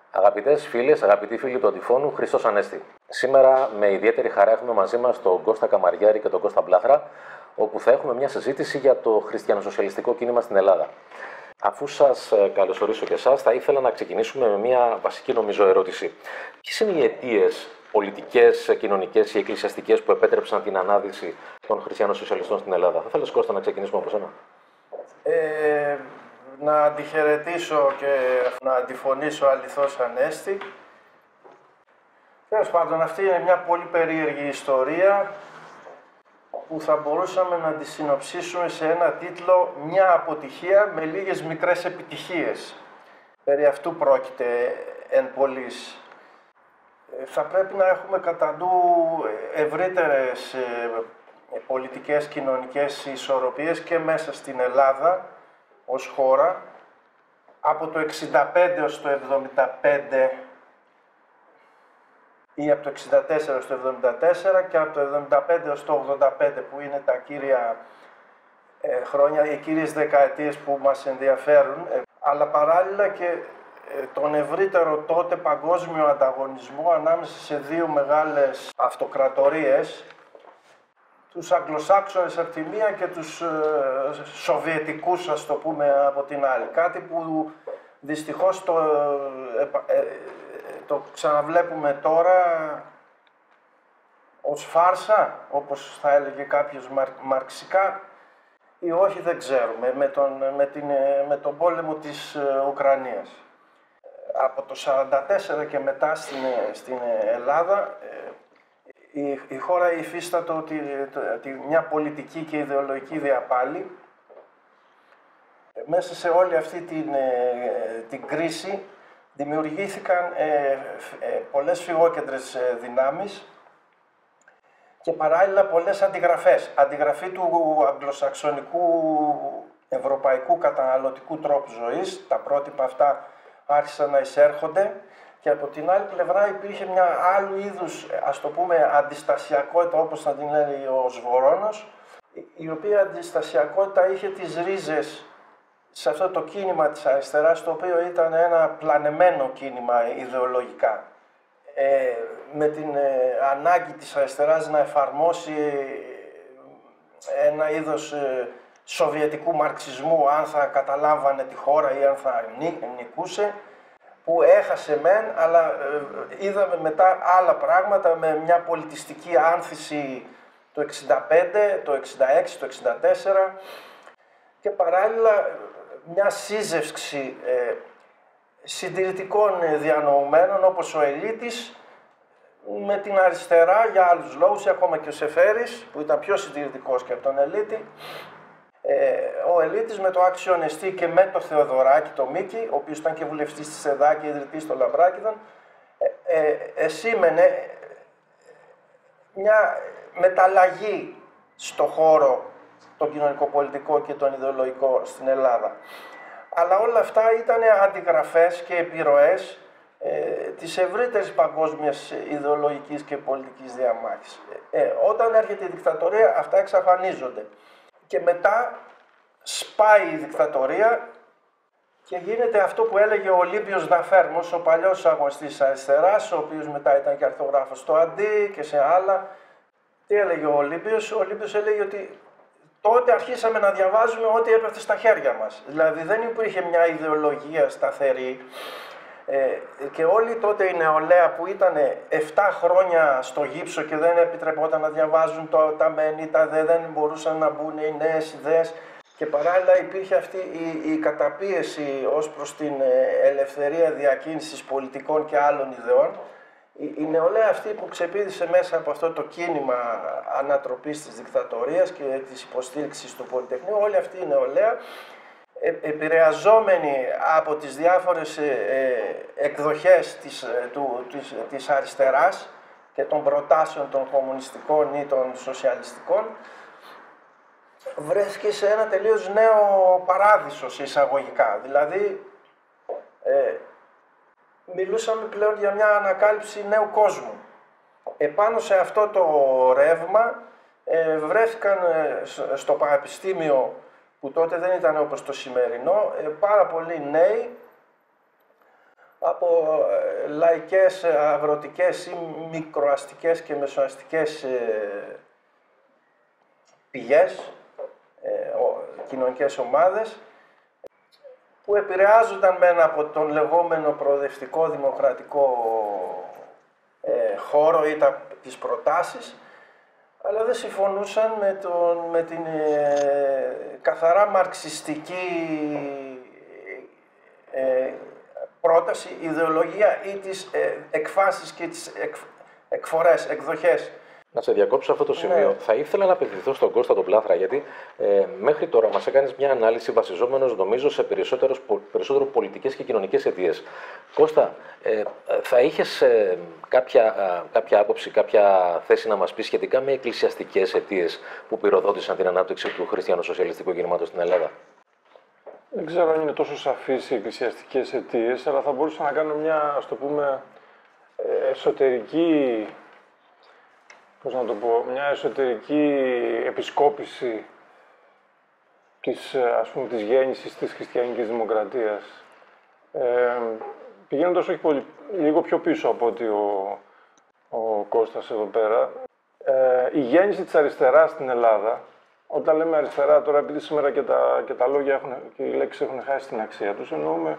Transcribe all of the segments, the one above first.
Αγαπητές φίλες, αγαπητοί φίλοι του Αντιφώνου, Χριστός Ανέστη. Σήμερα με ιδιαίτερη χαρά έχουμε μαζί μας τον Κώστα Καμαριάρη και τον Κώστα Μπλάχρα, όπου θα έχουμε μια συζήτηση για το χριστιανοσοσιαλιστικό κίνημα στην Ελλάδα. Αφού σας καλωσορίσω και εσάς, θα ήθελα να ξεκινήσουμε με μια βασική νομίζω ερώτηση. Ποιες είναι οι αιτίες πολιτικές, κοινωνικές ή εκκλησιαστικές που επέτρεψαν την ανάδυση των χριστιανοσοσιαλιστών στην Ελλάδα? Θα θέλεις, Κώστα, να ξεκινήσουμε από σένα? Να αντιχαιρετήσω και να αντιφωνήσω αληθώς Ανέστη. Τέλος πάντων, αυτή είναι μια πολύ περίεργη ιστορία που θα μπορούσαμε να τη συνοψίσουμε σε ένα τίτλο «Μια αποτυχία με λίγες μικρές επιτυχίες». Περί αυτού πρόκειται εν πολλοίς. Θα πρέπει να έχουμε κατά νου ευρύτερες πολιτικές, κοινωνικές ισορροπίες και μέσα στην Ελλάδα ως χώρα, από το 65 ως το 75 ή από το 64 ως το 74 και από το 75 ως το 85 που είναι τα κύρια χρόνια, οι κύριες δεκαετίες που μας ενδιαφέρουν, αλλά παράλληλα και τον ευρύτερο τότε παγκόσμιο ανταγωνισμό ανάμεσα σε δύο μεγάλες αυτοκρατορίες, τους Αγγλοσάξονες από τη μία και τους Σοβιετικούς, ας το πούμε, από την άλλη. Κάτι που δυστυχώς το ξαναβλέπουμε τώρα ως φάρσα, όπως θα έλεγε κάποιος μαρξικά, ή όχι δεν ξέρουμε, με τον πόλεμο της Ουκρανίας. Από το 1944 και μετά στην Ελλάδα, η χώρα υφίστατο μια πολιτική και ιδεολογική διαπάλη. Μέσα σε όλη αυτή την κρίση δημιουργήθηκαν πολλές φυγόκεντρες δυνάμεις και παράλληλα πολλές αντιγραφές. Αντιγραφή του αγγλοσαξονικού ευρωπαϊκού καταναλωτικού τρόπου ζωής. Τα πρότυπα αυτά άρχισαν να εισέρχονται. Και από την άλλη πλευρά υπήρχε μια άλλου είδους, ας το πούμε, αντιστασιακότητα, όπως θα την λέει ο Σβορώνος, η οποία αντιστασιακότητα είχε τις ρίζες σε αυτό το κίνημα της αριστεράς, το οποίο ήταν ένα πλανεμένο κίνημα ιδεολογικά. Με την ανάγκη της αριστεράς να εφαρμόσει ένα είδος σοβιετικού μαρξισμού, αν θα καταλάμβανε τη χώρα ή αν θα νικούσε, που έχασε μεν, αλλά είδαμε μετά άλλα πράγματα με μια πολιτιστική άνθηση το 65, το 66, το 64 και παράλληλα μια σύζευξη συντηρητικών διανοουμένων όπως ο Ελίτης με την αριστερά για άλλους λόγους, ακόμα και ο Σεφέρης που ήταν πιο συντηρητικός και από τον Ελίτη. Ο Ελίτης με το Άξιον Εστί και με το Θεοδωράκη, το Μίκη, ο οποίος ήταν και βουλευτής της ΕΔΑ και ιδρυτής στο Λαμπράκηδαν, εσήμενε μια μεταλλαγή στο χώρο τον κοινωνικοπολιτικό και τον ιδεολογικό στην Ελλάδα. Αλλά όλα αυτά ήταν αντιγραφές και επιρροές της ευρύτερης παγκόσμιας ιδεολογικής και πολιτικής διαμάχης. Όταν έρχεται η δικτατορία αυτά εξαφανίζονται. Και μετά σπάει η δικτατορία και γίνεται αυτό που έλεγε ο Ολύμπιος Δαφέρμος, ο παλιός αγωνιστής αριστεράς, ο οποίος μετά ήταν και αρθογράφος στο Αντί και σε άλλα. Τι έλεγε ο Ολύμπιος? Ο Ολύμπιος έλεγε ότι τότε αρχίσαμε να διαβάζουμε ό,τι έπεφτε στα χέρια μας. Δηλαδή δεν υπήρχε μια ιδεολογία σταθερή και όλοι τότε η νεολαία που ήταν 7 χρόνια στο γύψο και δεν επιτρεπόταν να διαβάζουν τα μεν ή τα δε, δεν μπορούσαν να μπουν οι νέες ιδέες και παράλληλα υπήρχε αυτή η καταπίεση ως προς την ελευθερία διακίνησης πολιτικών και άλλων ιδεών. Η νεολαία αυτή που ξεπήδησε μέσα από αυτό το κίνημα ανατροπής της δικτατορίας και της υποστήριξης του Πολυτεχνείου, όλη αυτή η νεολαία επηρεαζόμενοι από τις διάφορες εκδοχές της αριστεράς και των προτάσεων των κομμουνιστικών ή των σοσιαλιστικών, βρέθηκε σε ένα τελείως νέο παράδεισο σε εισαγωγικά. Δηλαδή, μιλούσαμε πλέον για μια ανακάλυψη νέου κόσμου. Επάνω σε αυτό το ρεύμα βρέθηκαν στο πανεπιστήμιο, που τότε δεν ήταν όπως το σημερινό, πάρα πολλοί νέοι από λαϊκές, αγροτικές ή μικροαστικές και μεσοαστικές πηγές, κοινωνικές ομάδες, που επηρεάζονταν μεν από τον λεγόμενο προοδευτικό δημοκρατικό χώρο ή τις προτάσεις, αλλά δεν συμφωνούσαν με την καθαρά μαρξιστική πρόταση, ιδεολογία ή τις εκφάσεις και τις εκφορές, εκδοχές. Να σε διακόψω αυτό το σημείο. Ναι. Θα ήθελα να απευθυνθώ στον Κώστα τον Πλάθρα, γιατί μέχρι τώρα μας έκανες μια ανάλυση βασιζόμενος, νομίζω, σε περισσότερο πολιτικές και κοινωνικές αιτίες. Κώστα, θα είχες κάποια άποψη, κάποια θέση να μας πεις σχετικά με εκκλησιαστικές αιτίες που πυροδότησαν την ανάπτυξη του χριστιανοσοσιαλιστικού κινήματος στην Ελλάδα? Δεν ξέρω αν είναι τόσο σαφείς οι εκκλησιαστικές αιτίες, αλλά θα μπορούσα να κάνω μια, ας το πούμε, εσωτερική, μια εσωτερική επισκόπηση της γέννησης της χριστιανικής δημοκρατίας. Πηγαίνοντας λίγο πιο πίσω από ότι ο Κώστας εδώ πέρα, η γέννηση της αριστεράς στην Ελλάδα, όταν λέμε αριστερά τώρα, επειδή σήμερα και τα λόγια και οι λέξεις έχουν χάσει την αξία τους, εννοούμε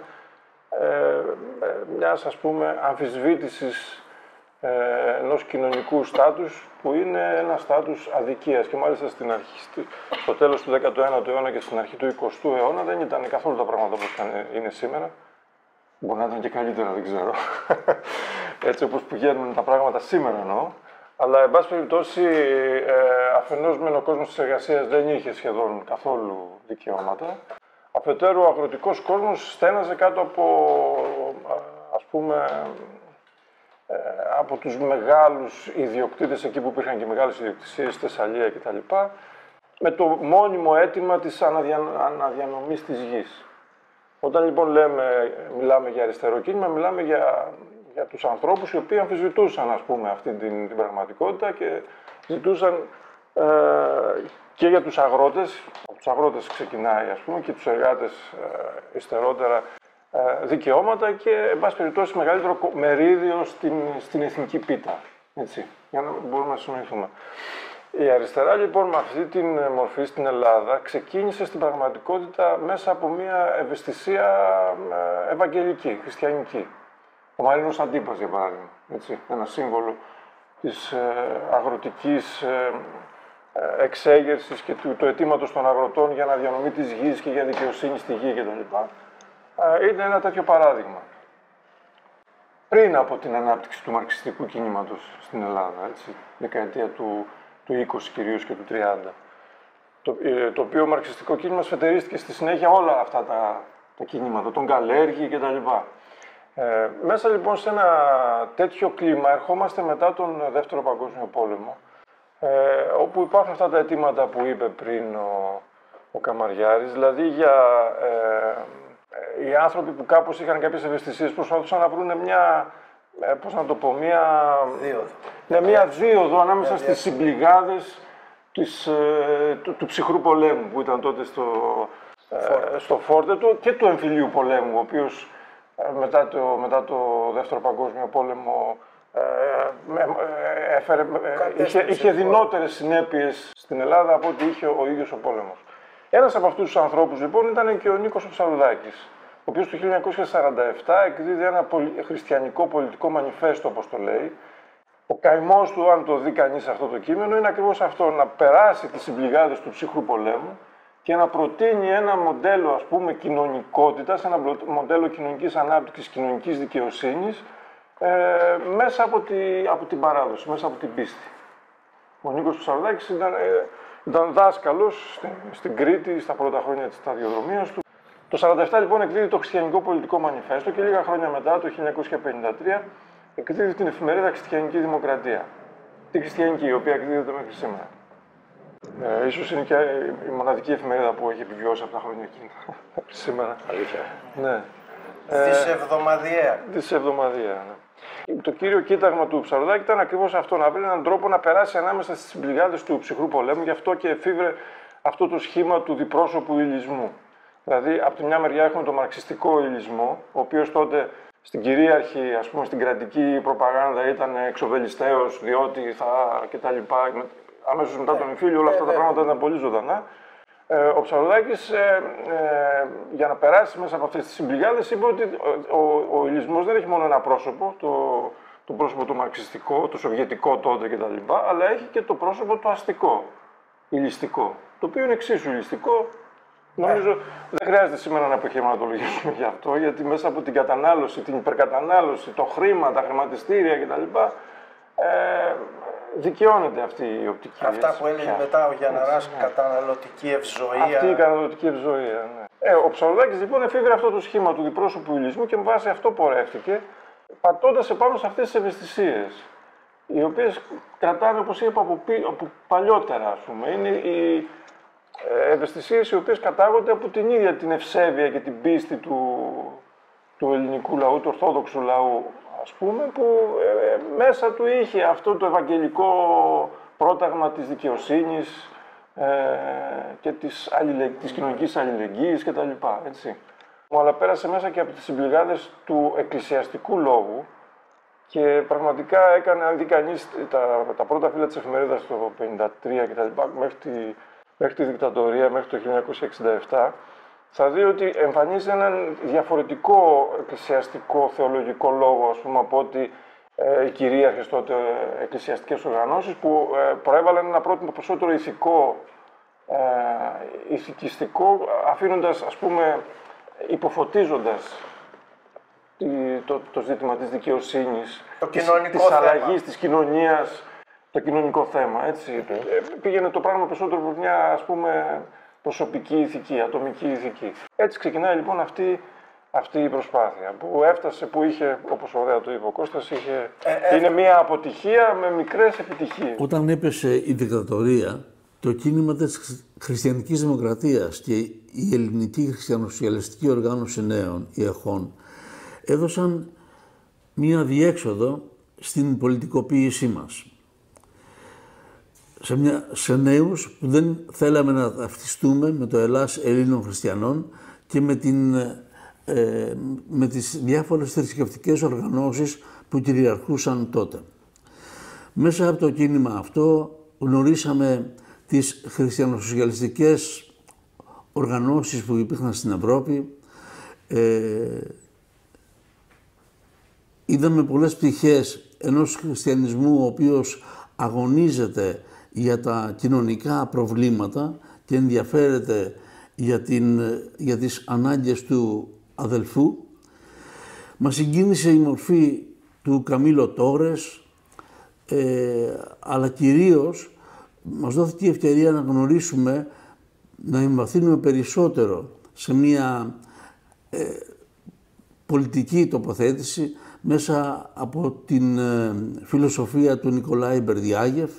μιας, ας πούμε, αμφισβήτησης ενός κοινωνικού στάτους που είναι ένα στάτους αδικίας, και μάλιστα στο τέλος του 19ου αιώνα και στην αρχή του 20ου αιώνα δεν ήταν καθόλου τα πράγματα όπως είναι σήμερα. Μπορεί να ήταν και καλύτερα, δεν ξέρω. Έτσι όπως πηγαίνουν τα πράγματα σήμερα εννοώ. Αλλά, εν πάση περιπτώσει, αφενός μεν ο κόσμος της εργασίας δεν είχε σχεδόν καθόλου δικαιώματα. Αφετέρου, ο αγροτικός κόσμος στέναζε κάτω από, ας πούμε, από τους μεγάλους ιδιοκτήτες, εκεί που υπήρχαν και μεγάλες ιδιοκτησίες, Θεσσαλία κτλ., με το μόνιμο αίτημα της αναδιανομής της γης. Όταν λοιπόν μιλάμε για αριστερό κίνημα, μιλάμε για τους ανθρώπους οι οποίοι αμφισβητούσαν, ας πούμε, αυτή την πραγματικότητα και ζητούσαν και για τους αγρότες, από τους αγρότες ξεκινάει, ας πούμε, και τους εργάτες υστερότερα, δικαιώματα και, εν πάση περιπτώσει, μεγαλύτερο μερίδιο στην εθνική πίτα. Έτσι, για να μπορούμε να συνοηθούμε. Η αριστερά, λοιπόν, με αυτή την μορφή στην Ελλάδα ξεκίνησε στην πραγματικότητα μέσα από μια ευαισθησία ευαγγελική, χριστιανική. Ο Μαρίνος Αντίπας, για παράδειγμα, έτσι, ένα σύμβολο της αγροτικής εξέγερσης και του αιτήματος των αγροτών για αναδιανομή της γης και για δικαιοσύνη στη γη κτλ. Είναι ένα τέτοιο παράδειγμα. Πριν από την ανάπτυξη του μαρξιστικού κινήματος στην Ελλάδα, έτσι, δεκαετία του 20 κυρίως και του 30, το οποίο μαρξιστικό κίνημα σφετερίστηκε στη συνέχεια όλα αυτά τα κινήματα, τον Καλέργη κτλ. Μέσα λοιπόν σε ένα τέτοιο κλίμα ερχόμαστε μετά τον Δεύτερο Παγκόσμιο Πόλεμο, όπου υπάρχουν αυτά τα αιτήματα που είπε πριν ο Καμαριάρης, δηλαδή για οι άνθρωποι που κάπως είχαν κάποιες ευαισθησίες προσπαθούσαν να βρουν μια, πώς να το πω, μια δίωδο ανάμεσα στις συμπληγάδες του ψυχρού πολέμου που ήταν τότε στο φόρτετο και του εμφυλίου πολέμου, ο οποίος μετά το Δεύτερο Παγκόσμιο Πόλεμο είχε δεινότερες συνέπειες στην Ελλάδα από ό,τι είχε ο ίδιος ο πόλεμος. Ένας από αυτούς τους ανθρώπους λοιπόν ήταν και ο Νίκος ο Ψαρουδάκης, ο οποίος το 1947 εκδίδει ένα χριστιανικό πολιτικό μανιφέστο, όπως το λέει. Ο καημός του, αν το δει κανείς αυτό το κείμενο, είναι ακριβώς αυτό, να περάσει τις συμπληγάδες του ψυχρού πολέμου και να προτείνει ένα μοντέλο, ας πούμε, κοινωνικότητας, ένα μοντέλο κοινωνικής ανάπτυξης, κοινωνικής δικαιοσύνης, μέσα από την παράδοση, μέσα από την πίστη. Ο Νίκος Ψαρουδάκης ήταν δάσκαλος στην Κρήτη στα πρώτα χρόνια της σταδιοδρομίας του. Το 1947 λοιπόν εκδίδει το Χριστιανικό Πολιτικό Μανιφέστο και λίγα χρόνια μετά, το 1953, εκδίδει την εφημερίδα Χριστιανική Δημοκρατία. Τη χριστιανική, η οποία εκδίδεται μέχρι σήμερα. Ίσως είναι και η μοναδική εφημερίδα που έχει επιβιώσει από τα χρόνια εκείνα σήμερα. Αλήθεια. Ναι. Δισεβδομαδιαία. Δισεβδομαδιαία, ναι. Το κύριο κοίταγμα του Ψαρουδάκη ήταν ακριβώς αυτό, να βρει έναν τρόπο να περάσει ανάμεσα στις συμπληγάδες του ψυχρού πολέμου, γι' αυτό και εφήβρε αυτό το σχήμα του διπρόσωπου υλισμού. Δηλαδή, από τη μια μεριά έχουμε τον μαρξιστικό υλισμό, ο οποίος τότε στην κυρίαρχη, ας πούμε, στην κρατική προπαγάνδα ήταν εξοβελιστέος, διότι θα κτλ. Αμέσως μετά τον εμφύλιο όλα αυτά τα πράγματα ήταν πολύ ζωντανά. Ο Ψαλουδάκης, για να περάσει μέσα από αυτές τις συμπληγάδες, είπε ότι ο ηλισμός δεν έχει μόνο ένα πρόσωπο, το πρόσωπο το μαρξιστικό, το σοβιετικό τότε κτλ., αλλά έχει και το πρόσωπο το αστικό, ηλιστικό, το οποίο είναι εξίσου ηλιστικό. Νομίζω δεν χρειάζεται σήμερα να επιχειρηματολογήσουμε γι' αυτό, γιατί μέσα από την κατανάλωση, την υπερκατανάλωση, το χρήμα, τα χρηματιστήρια κτλ. Δικαιώνεται αυτή η οπτική. Αυτά που έλεγε μετά ο Γιανναράς, καταναλωτική ευζοία. Αυτή η καταναλωτική ευζοία, ναι. Ο Ψαλουδάκης λοιπόν εφήβρε αυτό το σχήμα του διπρόσωπου ηλισμού και με βάση αυτό πορεύτηκε, πατώντας επάνω σε αυτές τις ευαισθησίες, οι οποίες κρατάνε, όπως είπα, από παλιότερα, ας πούμε. Είναι οι ευαισθησίες οι οποίες κατάγονται από την ίδια την ευσέβεια και την πίστη του ελληνικού λαού, του ορθόδοξου λαού, ας πούμε, που μέσα του είχε αυτό το ευαγγελικό πρόταγμα της δικαιοσύνης και της κοινωνικής αλληλεγγύης κτλ. Έτσι. Αλλά πέρασε μέσα και από τις συμπληγάδες του εκκλησιαστικού λόγου και πραγματικά έκανε, αν δει κανείς τα πρώτα φύλλα της εφημερίδας το 1953 κτλ. Μέχρι τη δικτατορία, μέχρι το 1967, θα δει ότι εμφανίζει έναν διαφορετικό εκκλησιαστικό θεολογικό λόγο, ας πούμε, από ότι οι κυρίαρχες τότε εκκλησιαστικές οργανώσεις που προέβαλαν ένα πρότυπο περισσότερο ηθικό, ηθικιστικό, αφήνοντας, ας πούμε, υποφωτίζοντας το ζήτημα της δικαιοσύνης, της αλλαγής της κοινωνίας, το κοινωνικό θέμα, έτσι. Πήγαινε το πράγμα περισσότερο από μια, ας πούμε, προσωπική ηθική, ατομική ηθική. Έτσι ξεκινάει λοιπόν αυτή η προσπάθεια που έφτασε, που είχε, όπως ωραία το είπε ο Κώστας, είναι μια αποτυχία με μικρές επιτυχίες. Όταν έπεσε η δικτατορία, το κίνημα της χριστιανικής δημοκρατίας και η ελληνική χριστιανοσociαλιστική οργάνωση νέων, η ΕΧΟΝ, έδωσαν μια διέξοδο στην πολιτικοποίησή μας. Σε νέους που δεν θέλαμε να ταυτιστούμε με το Ελλάς Ελλήνων χριστιανών και με τις διάφορες θρησκευτικές οργανώσεις που κυριαρχούσαν τότε. Μέσα από το κίνημα αυτό γνωρίσαμε τις χριστιανοσociαλιστικές οργανώσεις που υπήρχαν στην Ευρώπη. Είδαμε πολλές πτυχές ενός χριστιανισμού ο οποίος αγωνίζεται για τα κοινωνικά προβλήματα και ενδιαφέρεται για τις ανάγκες του αδελφού. Μας συγκίνησε η μορφή του Καμίλο Τόρες, αλλά κυρίως μας δόθηκε η ευκαιρία να γνωρίσουμε, να εμβαθύνουμε περισσότερο σε μια πολιτική τοποθέτηση μέσα από την φιλοσοφία του Νικολάη Μπερδιάγεφ,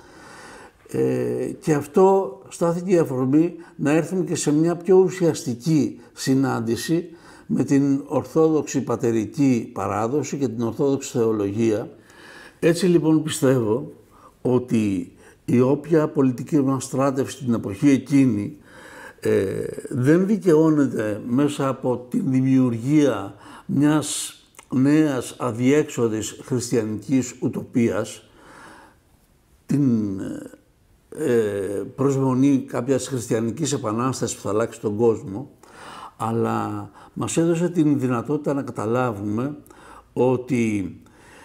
και αυτό στάθηκε η αφορμή να έρθουμε και σε μια πιο ουσιαστική συνάντηση με την ορθόδοξη πατερική παράδοση και την ορθόδοξη θεολογία. Έτσι λοιπόν πιστεύω ότι η όποια πολιτική μας στράτευση την εποχή εκείνη δεν δικαιώνεται μέσα από την δημιουργία μιας νέας αδιέξοδης χριστιανικής ουτοπίας, την προσμονή κάποιας χριστιανικής επανάστασης που θα αλλάξει τον κόσμο, αλλά μας έδωσε την δυνατότητα να καταλάβουμε ότι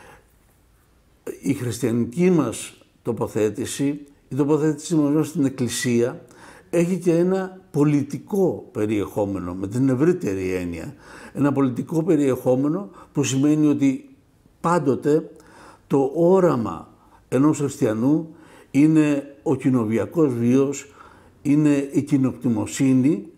η χριστιανική μας τοποθέτηση, η τοποθέτηση μας στην Εκκλησία, έχει και ένα πολιτικό περιεχόμενο, με την ευρύτερη έννοια. Ένα πολιτικό περιεχόμενο που σημαίνει ότι πάντοτε το όραμα ενός χριστιανού είναι ο κοινοβιακός βίος, είναι η κοινοκτημοσύνη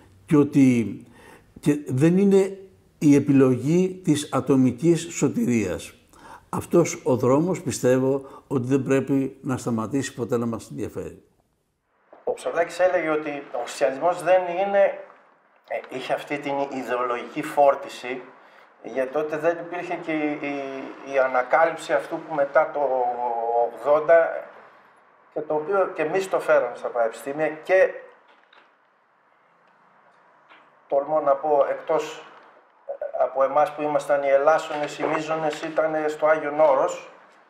και δεν είναι η επιλογή της ατομικής σωτηρίας. Αυτός ο δρόμος πιστεύω ότι δεν πρέπει να σταματήσει ποτέ να μας ενδιαφέρει. Ο Ψαλουδάκης έλεγε ότι ο χριστιανισμός δεν είχε αυτή την ιδεολογική φόρτιση, γιατί τότε δεν υπήρχε και η ανακάλυψη αυτού που μετά το 80 και το οποίο και εμείς το φέραμε στα πανεπιστήμια και τολμώ να πω εκτός από εμάς που ήμασταν οι Ελλάσσονες, οι Μίζωνες ήταν στο Άγιον Όρος,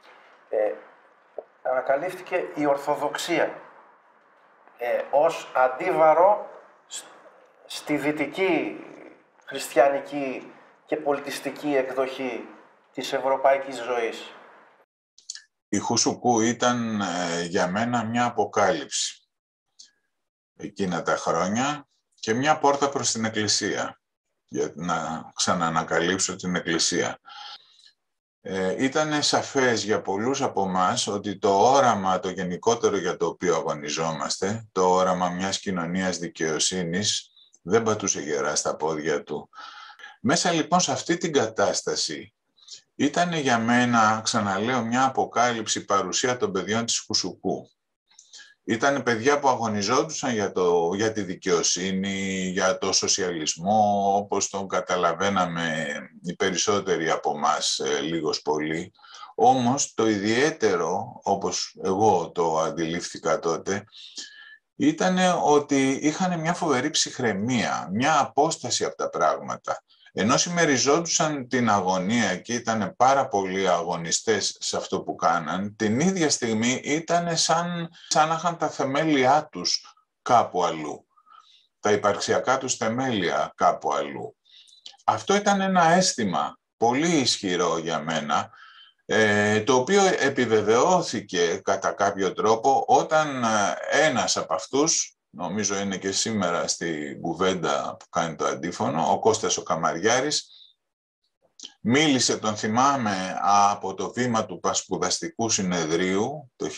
ανακαλύφθηκε η Ορθοδοξία ως αντίβαρο στη δυτική χριστιανική και πολιτιστική εκδοχή της ευρωπαϊκής ζωής. Η Χουσουκού ήταν για μένα μια αποκάλυψη εκείνα τα χρόνια και μια πόρτα προς την Εκκλησία, για να ξαναανακαλύψω την Εκκλησία. Ήταν σαφές για πολλούς από εμάς ότι το όραμα το γενικότερο για το οποίο αγωνιζόμαστε, το όραμα μιας κοινωνίας δικαιοσύνης, δεν πατούσε γερά στα πόδια του. Μέσα λοιπόν σε αυτή την κατάσταση ήταν για μένα, ξαναλέω, μια αποκάλυψη παρουσία των παιδιών της Χουσουκού. Ήταν παιδιά που αγωνιζόντουσαν για τη δικαιοσύνη, για το σοσιαλισμό, όπως τον καταλαβαίναμε οι περισσότεροι από εμάς, λίγος πολύ. Όμως το ιδιαίτερο, όπως εγώ το αντιλήφθηκα τότε, ήταν ότι είχαν μια φοβερή ψυχραιμία, μια απόσταση από τα πράγματα. Ενώ συμμεριζόντουσαν την αγωνία και ήταν πάρα πολλοί αγωνιστές σε αυτό που κάναν, την ίδια στιγμή ήταν σαν να είχαν τα θεμέλια τους κάπου αλλού. Τα υπαρξιακά τους θεμέλια κάπου αλλού. Αυτό ήταν ένα αίσθημα πολύ ισχυρό για μένα, το οποίο επιβεβαιώθηκε κατά κάποιο τρόπο όταν ένας από αυτούς, νομίζω είναι και σήμερα στη κουβέντα που κάνει το αντίφωνο, ο Κώστας ο Καμαριάρης, μίλησε, τον θυμάμαι, από το βήμα του Πασπουδαστικού Συνεδρίου το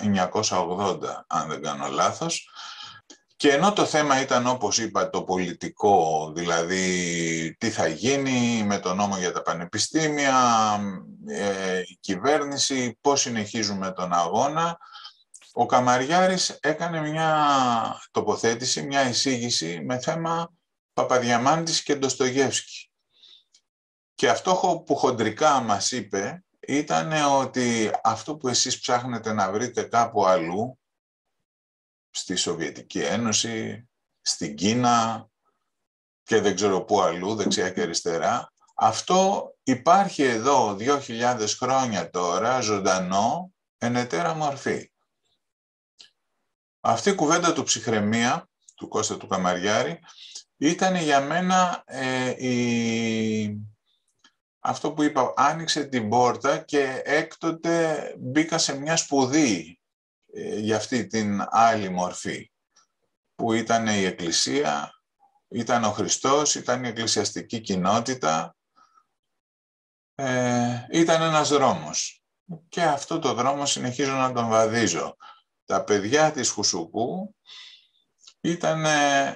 1980, αν δεν κάνω λάθος, και ενώ το θέμα ήταν, όπως είπα, το πολιτικό, δηλαδή τι θα γίνει με το νόμο για τα πανεπιστήμια, η κυβέρνηση, πώς συνεχίζουμε τον αγώνα, ο Καμαριάρης έκανε μια τοποθέτηση, μια εισήγηση με θέμα Παπαδιαμάντης και Ντοστογεύσκη. Και αυτό που χοντρικά μας είπε ήταν ότι αυτό που εσείς ψάχνετε να βρείτε κάπου αλλού, στη Σοβιετική Ένωση, στην Κίνα και δεν ξέρω πού αλλού, δεξιά και αριστερά, αυτό υπάρχει εδώ 2.000 χρόνια τώρα, ζωντανό, εν ετέρα μορφή. Αυτή η κουβέντα του ψυχραιμία, του Κώστα του Καμαριάρη, ήταν για μένα αυτό που είπα, άνοιξε την πόρτα και έκτοτε μπήκα σε μια σπουδή για αυτή την άλλη μορφή, που ήταν η Εκκλησία, ήταν ο Χριστός, ήταν η εκκλησιαστική κοινότητα, ήταν ένας δρόμος. Και αυτό το δρόμο συνεχίζω να τον βαδίζω. Τα παιδιά της Χουσουκού ήταν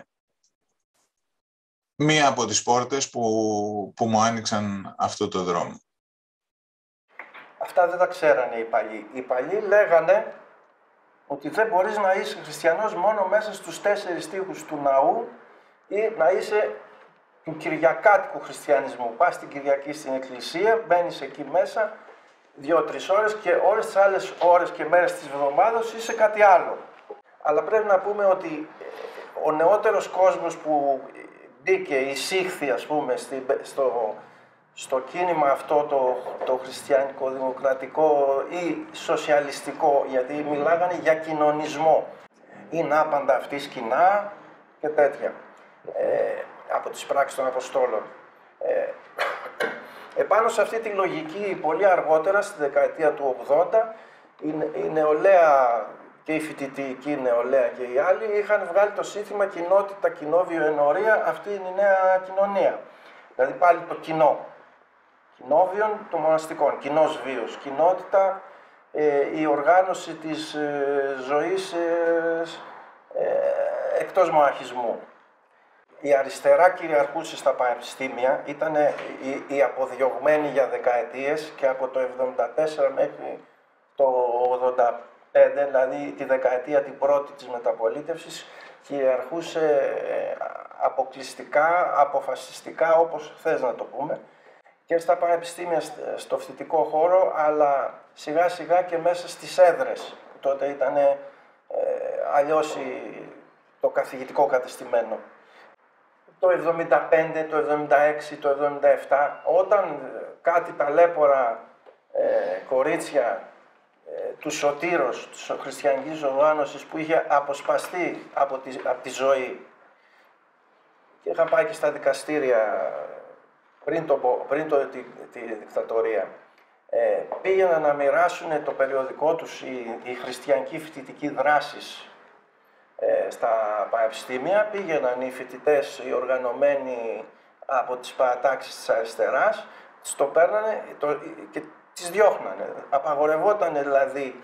μία από τις πόρτες που μου άνοιξαν αυτό το δρόμο. Αυτά δεν τα ξέρανε οι παλιοί. Οι παλιοί λέγανε ότι δεν μπορείς να είσαι χριστιανός μόνο μέσα στους 4 στίχους του ναού ή να είσαι του κυριακάτικου χριστιανισμού. Πας την Κυριακή στην εκκλησία, μπαίνεις εκεί μέσα 2-3 ώρες και όλες τις άλλες ώρες και μέρες της εβδομάδας είσαι κάτι άλλο. Αλλά πρέπει να πούμε ότι ο νεότερος κόσμος που μπήκε, εισήχθη ας πούμε στο κίνημα αυτό το χριστιανικό, δημοκρατικό ή σοσιαλιστικό, γιατί μιλάγανε για κοινωνισμό. Είναι άπαντα αυτή σκηνά και τέτοια, από τις πράξεις των Αποστόλων. Επάνω σε αυτή τη λογική, πολύ αργότερα, στη δεκαετία του 80, η νεολαία και η φοιτητική νεολαία και οι άλλοι είχαν βγάλει το σύνθημα κοινότητα, κοινόβιο, ενορία, αυτή είναι η νέα κοινωνία. Δηλαδή πάλι το κοινό. Κοινόβιον των μοναστικών, κοινός βίος, κοινότητα, η οργάνωση της ζωής εκτός μοναχισμού. Η αριστερά κυριαρχούσε στα πανεπιστήμια, ήταν οι αποδιωγμένοι για δεκαετίες και από το 1974 μέχρι το 1985, δηλαδή τη δεκαετία την πρώτη της μεταπολίτευσης, κυριαρχούσε αποκλειστικά, αποφασιστικά, όπως θες να το πούμε, και στα πανεπιστήμια, στο φοιτητικό χώρο, αλλά σιγά σιγά και μέσα στις έδρες, που τότε ήταν αλλιώς το καθηγητικό κατεστημένο. το 75, το 76, το 77, όταν κάτι ταλέπορα κορίτσια του Σωτήρος, της χριστιανικής οργάνωσης που είχε αποσπαστεί από τη ζωή και είχα πάει και στα δικαστήρια πριν τη δικτατορία, πήγαιναν να μοιράσουν το περιοδικό τους οι χριστιανικοί φοιτητικοί δράσεις στα πανεπιστήμια, πήγαιναν οι φοιτητές, οι οργανωμένοι από τις παρατάξεις της αριστεράς, το παίρνανε και τις διώχνανε. Απαγορευόταν δηλαδή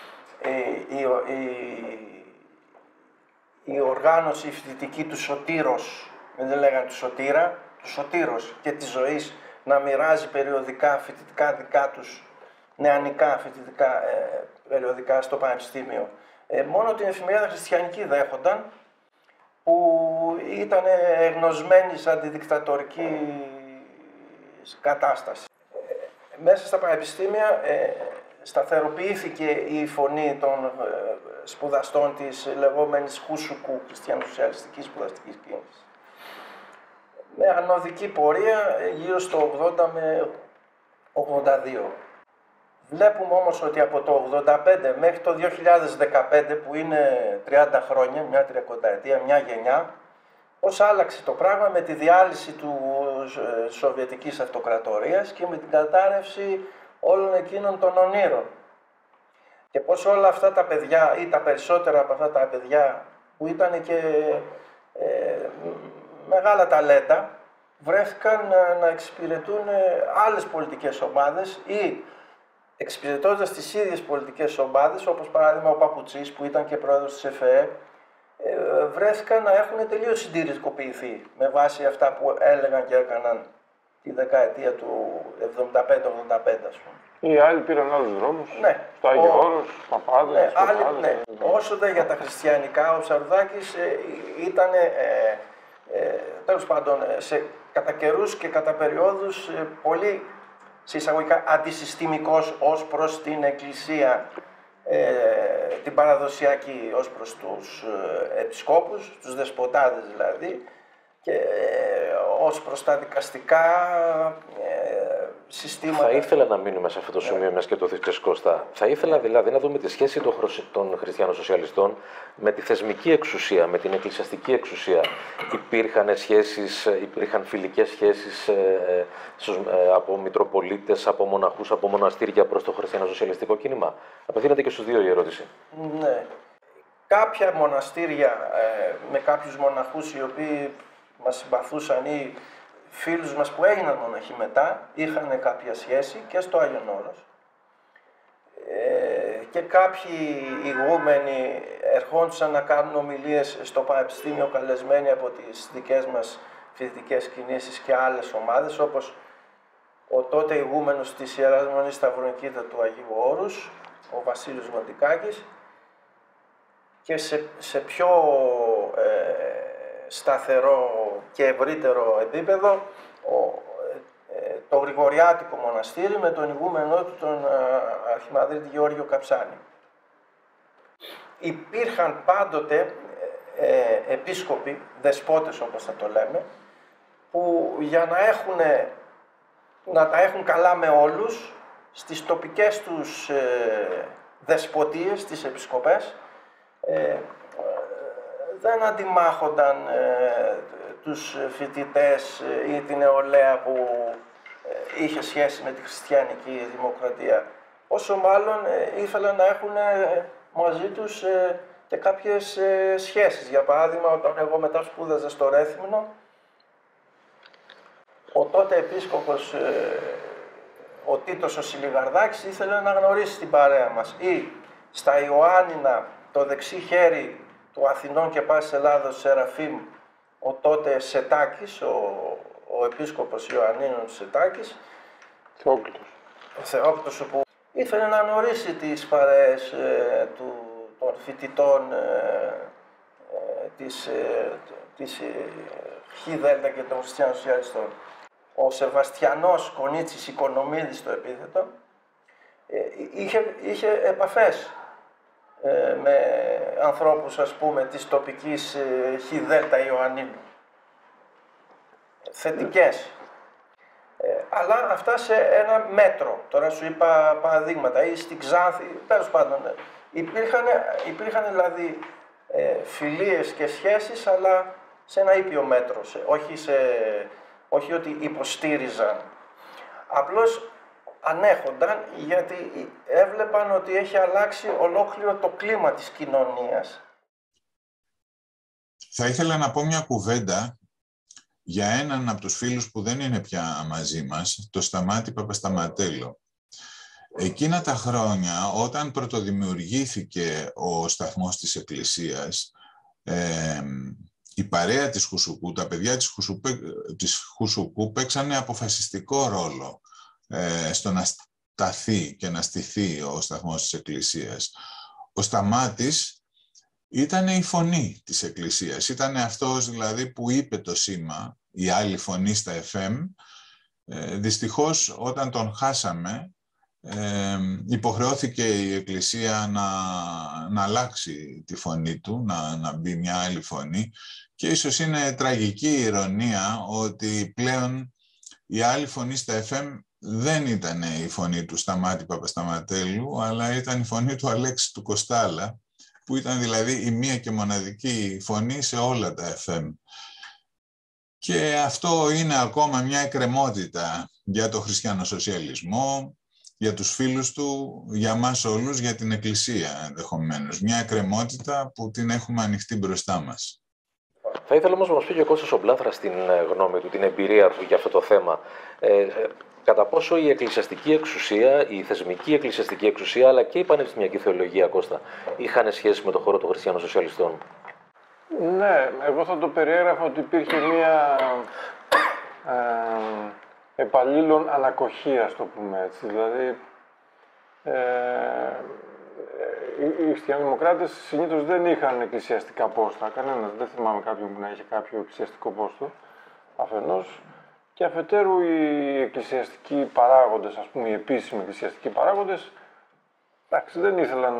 η οργάνωση φοιτητική του Σωτήρος, δεν λέγανε του Σωτήρα, του Σωτήρος και της ζωής, να μοιράζει περιοδικά φοιτητικά δικά τους, νεανικά φοιτητικά περιοδικά στο πανεπιστήμιο. Μόνο την εφημερίδα χριστιανική δέχονταν, που ήταν εγνωσμένη σε αντιδικτατορική κατάσταση. Μέσα στα πανεπιστήμια σταθεροποιήθηκε η φωνή των σπουδαστών της λεγόμενης Χούσουκου, χριστιανοσοσιαλιστικής σπουδαστικής κίνησης. Με ανωδική πορεία γύρω στο 80 με 82. Βλέπουμε όμως ότι από το 85 μέχρι το 2015, που είναι 30 χρόνια, μια τριακονταετία, μια γενιά, πώς άλλαξε το πράγμα με τη διάλυση του Σοβιετικής Αυτοκρατορίας και με την κατάρρευση όλων εκείνων των ονείρων. Και πώς όλα αυτά τα παιδιά, ή τα περισσότερα από αυτά τα παιδιά, που ήταν και μεγάλα ταλέντα, βρέθηκαν να εξυπηρετούν άλλες πολιτικές ομάδες ή εξυπηρετώντας τις ίδιες πολιτικές ομάδες, όπως παράδειγμα ο Παπουτσής, που ήταν και πρόεδρος της ΕΦΕ, βρέθηκαν να έχουν τελείως συντηρητικοποιηθεί με βάση αυτά που έλεγαν και έκαναν τη δεκαετία του 75-85, ας πούμε. Οι άλλοι πήραν άλλους δρόμους, ναι. στο Άγιο Όρος, Παπάδες, ναι. Όσο δε για τα χριστιανικά, ο Ψαρουδάκης ήταν, τέλος πάντων, κατά καιρούς και κατά περιόδους πολύ, σε εισαγωγικά, αντισυστημικός ως προς την Εκκλησία, την παραδοσιακή, ως προς τους επισκόπους, τους δεσποτάδες δηλαδή, και ως προς τα δικαστικά συστήματα. Θα ήθελα να μείνουμε σε αυτό το σημείο, μιας και το θες, Κώστα. Θα ήθελα δηλαδή να δούμε τη σχέση των χριστιανοσοσιαλιστών με τη θεσμική εξουσία, με την εκκλησιαστική εξουσία. Υπήρχαν σχέσεις, υπήρχαν φιλικές σχέσεις από μητροπολίτες, από μοναχούς, από μοναστήρια προς το χριστιανοσοσιαλιστικό κίνημα. Απευθύνεται και στους δύο η ερώτηση. Ναι. Κάποια μοναστήρια με κάποιους μοναχούς οι οποίοι μας συμπαθούσαν ή φίλους μας που έγιναν μοναχοί μετά, είχαν κάποια σχέση και στο Άγιον Όρος. Και κάποιοι ηγούμενοι ερχόντουσαν να κάνουν ομιλίες στο Πανεπιστήμιο, καλεσμένοι από τις δικές μας φοιτητικές κινήσεις και άλλες ομάδες, όπως ο τότε ηγούμενος της Ιεράς Μονής Σταυρονικήτα του Αγίου Όρους, ο Βασίλης Μοντικάκης, και σε πιο σταθερό και ευρύτερο επίπεδο το Γρηγοριάτικο μοναστήρι με τον ηγούμενό του, τον Αρχιμανδρίτη Γεώργιο Καψάνη. Υπήρχαν πάντοτε επίσκοποι, δεσπότες όπως θα το λέμε, που για να τα έχουν καλά με όλους, στις τοπικές τους δεσποτείες, τις επισκοπές, δεν αντιμάχονταν τους φοιτητές ή την νεολαία που είχε σχέση με τη χριστιανική δημοκρατία. Όσο μάλλον ήθελαν να έχουν μαζί τους και κάποιες σχέσεις. Για παράδειγμα, όταν εγώ μετά σπούδαζα στο Ρέθυμνο, ο τότε επίσκοπος, ο Τίτος ο Σιλιγαρδάκης, ήθελε να γνωρίσει την παρέα μας. Ή στα Ιωάννινα, το δεξί χέρι του Αθηνών και Πάσης Ελλάδος Σεραφείμ, ο τότε Σετάκης, ο επίσκοπος Ιωαννίνων Σετάκης, Θεόκλητος, που ήθελε να γνωρίσει τις παρέες των φοιτητών της ΧΔ και των χριστιανοσοσιαλιστών. Ο Σεβαστιανός Κονίτσης Οικονομίδης, το επίθετο, είχε επαφές με ανθρώπους, ας πούμε, της τοπικής ΧΔ Ιωαννίνου. θετικές. Αλλά αυτά σε ένα μέτρο. Τώρα σου είπα παραδείγματα, ή στην Ξάνθη, τέλος πάντων. Υπήρχαν δηλαδή φιλίες και σχέσεις, αλλά σε ένα ήπιο μέτρο, όχι ότι υποστήριζαν. Απλώς ανέχονταν, γιατί έβλεπαν ότι έχει αλλάξει ολόκληρο το κλίμα της κοινωνίας. Θα ήθελα να πω μια κουβέντα για έναν από τους φίλους που δεν είναι πια μαζί μας, το Σταμάτη Παπασταματέλο. Εκείνα τα χρόνια, όταν πρωτοδημιουργήθηκε ο σταθμός της Εκκλησίας, η παρέα της Χουσουκού, τα παιδιά της Χουσουκού παίξανε αποφασιστικό ρόλο στο να σταθεί και να στηθεί ο σταθμός της Εκκλησίας. Ο Σταμάτης ήταν η φωνή της Εκκλησίας. Ήταν αυτός δηλαδή που είπε το σήμα, η άλλη φωνή στα FM. Δυστυχώς όταν τον χάσαμε, υποχρεώθηκε η Εκκλησία να αλλάξει τη φωνή του, να μπει μια άλλη φωνή, και ίσως είναι τραγική ηρωνία ότι πλέον η άλλη φωνή στα FM δεν ήταν η φωνή του Σταμάτη Παπασταματέλου, αλλά ήταν η φωνή του Αλέξη του Κοστάλα, που ήταν δηλαδή η μία και μοναδική φωνή σε όλα τα FM. Και αυτό είναι ακόμα μια εκκρεμότητα για το χριστιανοσοσιαλισμό, για τους φίλους του, για μας όλους, για την Εκκλησία ενδεχομένως. Μια εκκρεμότητα που την έχουμε ανοιχτή μπροστά μας. Θα ήθελα όμως να μας πει και ο Κώστας ο Μπλάθρας την γνώμη του, την εμπειρία του για αυτό το θέμα. Κατά πόσο η εκκλησιαστική εξουσία, η θεσμική εκκλησιαστική εξουσία, αλλά και η πανεπιστημιακή θεολογία, Κώστα, είχαν σχέση με το χώρο των χριστιανοσοσιαλιστών? Ναι, εγώ θα το περιέγραφα ότι υπήρχε μία επαλλήλων ανακοχή, ας το πούμε έτσι. Δηλαδή, οι χριστιανοδημοκράτες συνήθως δεν είχαν εκκλησιαστικά πόστα. Κανένας, δεν θυμάμαι κάποιον που να είχε κάποιο εκκλησιαστικό πόστο, αφενός. Και αφετέρου οι εκκλησιαστικοί παράγοντες, ας πούμε οι επίσημοι εκκλησιαστικοί παράγοντες, εντάξει, δεν ήθελαν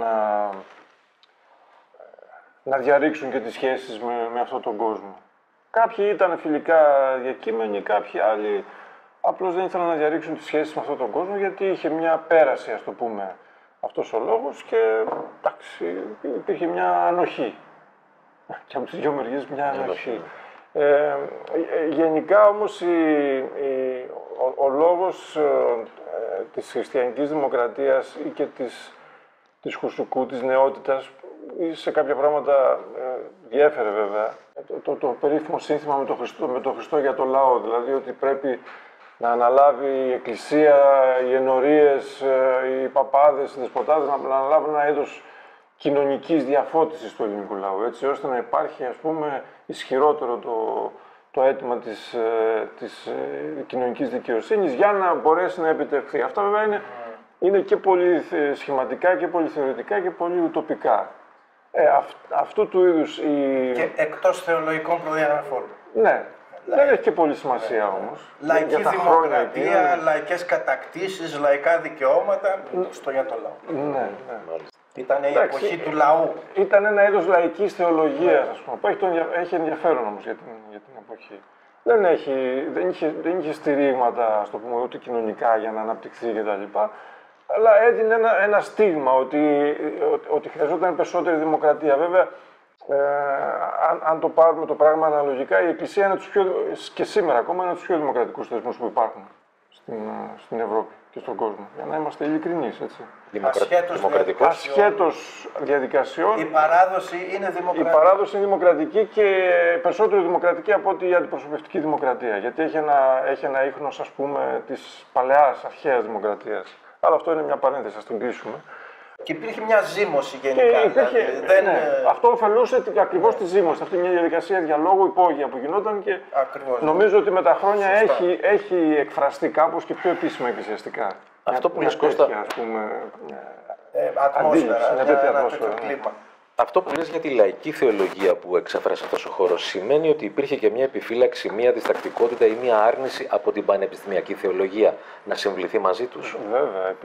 να διαρρήξουν και τις σχέσεις με αυτόν τον κόσμο. Κάποιοι ήταν φιλικά διακείμενοι, κάποιοι άλλοι απλώς δεν ήθελαν να διαρρήξουν τις σχέσεις με αυτόν τον κόσμο, γιατί είχε μια πέραση, ας το πούμε, αυτός ο λόγος, και εντάξει, υπήρχε μια ανοχή. Και από τις δύο μεριές μια ανοχή. Γενικά όμως ο λόγος της χριστιανικής δημοκρατίας ή και της Χουσουκού, της νεότητας, ή σε κάποια πράγματα διέφερε βέβαια, το περίφημο σύνθημα με τον Χριστό για το λαό, δηλαδή ότι πρέπει να αναλάβει η Εκκλησία, οι ενορίες, οι παπάδες, οι δεσποτάδες να αναλάβουν ένα είδος κοινωνικής διαφώτισης του ελληνικού λαού, έτσι ώστε να υπάρχει, ας πούμε, ισχυρότερο το αίτημα της κοινωνικής δικαιοσύνης για να μπορέσει να επιτευχθεί. Αυτά βέβαια είναι και πολύ σχηματικά και πολύ θεωρητικά και πολύ ουτοπικά. Αυτού του είδους και εκτός θεολογικών προδιαγραφών. Ναι. Δεν έχει και πολύ σημασία όμως. Λαϊκή δημοκρατία, λαϊκές κατακτήσεις, λαϊκά δικαιώματα, στο για το λαό. Ναι. Ήταν η εποχή του λαού. Ήταν ένα είδος λαϊκής θεολογίας, ας πούμε, που έχει ενδιαφέρον όμως για την εποχή. Δεν είχε στηρίγματα, ας το πούμε, ούτε κοινωνικά για να αναπτυχθεί κτλ. Αλλά έδινε ένα στίγμα ότι χρειαζόταν περισσότερη δημοκρατία. Βέβαια, αν το πάρουμε το πράγμα αναλογικά, η Εκκλησία είναι και σήμερα ακόμα ένα από τους πιο δημοκρατικούς θεσμούς που υπάρχουν στην Ευρώπη και στον κόσμο. Για να είμαστε ειλικρινείς, έτσι. Ασχέτως διαδικασιών. Η παράδοση είναι δημοκρατική. Η παράδοση είναι δημοκρατική και περισσότερο δημοκρατική από ότι η αντιπροσωπευτική δημοκρατία. Γιατί έχει ένα ίχνος, ας πούμε, της παλαιάς αρχαίας δημοκρατίας. Αλλά αυτό είναι μια παρένθεση, ας την κλείσουμε. Και υπήρχε μια ζήμωση γενικά. Αυτό ωφελούσε ακριβώς τη ζήμωση. Αυτή μια διαδικασία διαλόγου υπόγεια που γινόταν και νομίζω ότι με τα χρόνια έχει εκφραστεί κάπως και πιο επίσημα εκκλησιαστικά. Αυτό που λες, Κώστα, αυτό που λες για τη λαϊκή θεολογία που εξέφρασε αυτός ο χώρος, σημαίνει ότι υπήρχε και μια επιφύλαξη, μια διστακτικότητα ή μια άρνηση από την πανεπιστημιακή θεολογία να συμβληθεί μαζί τους? Βέβαια,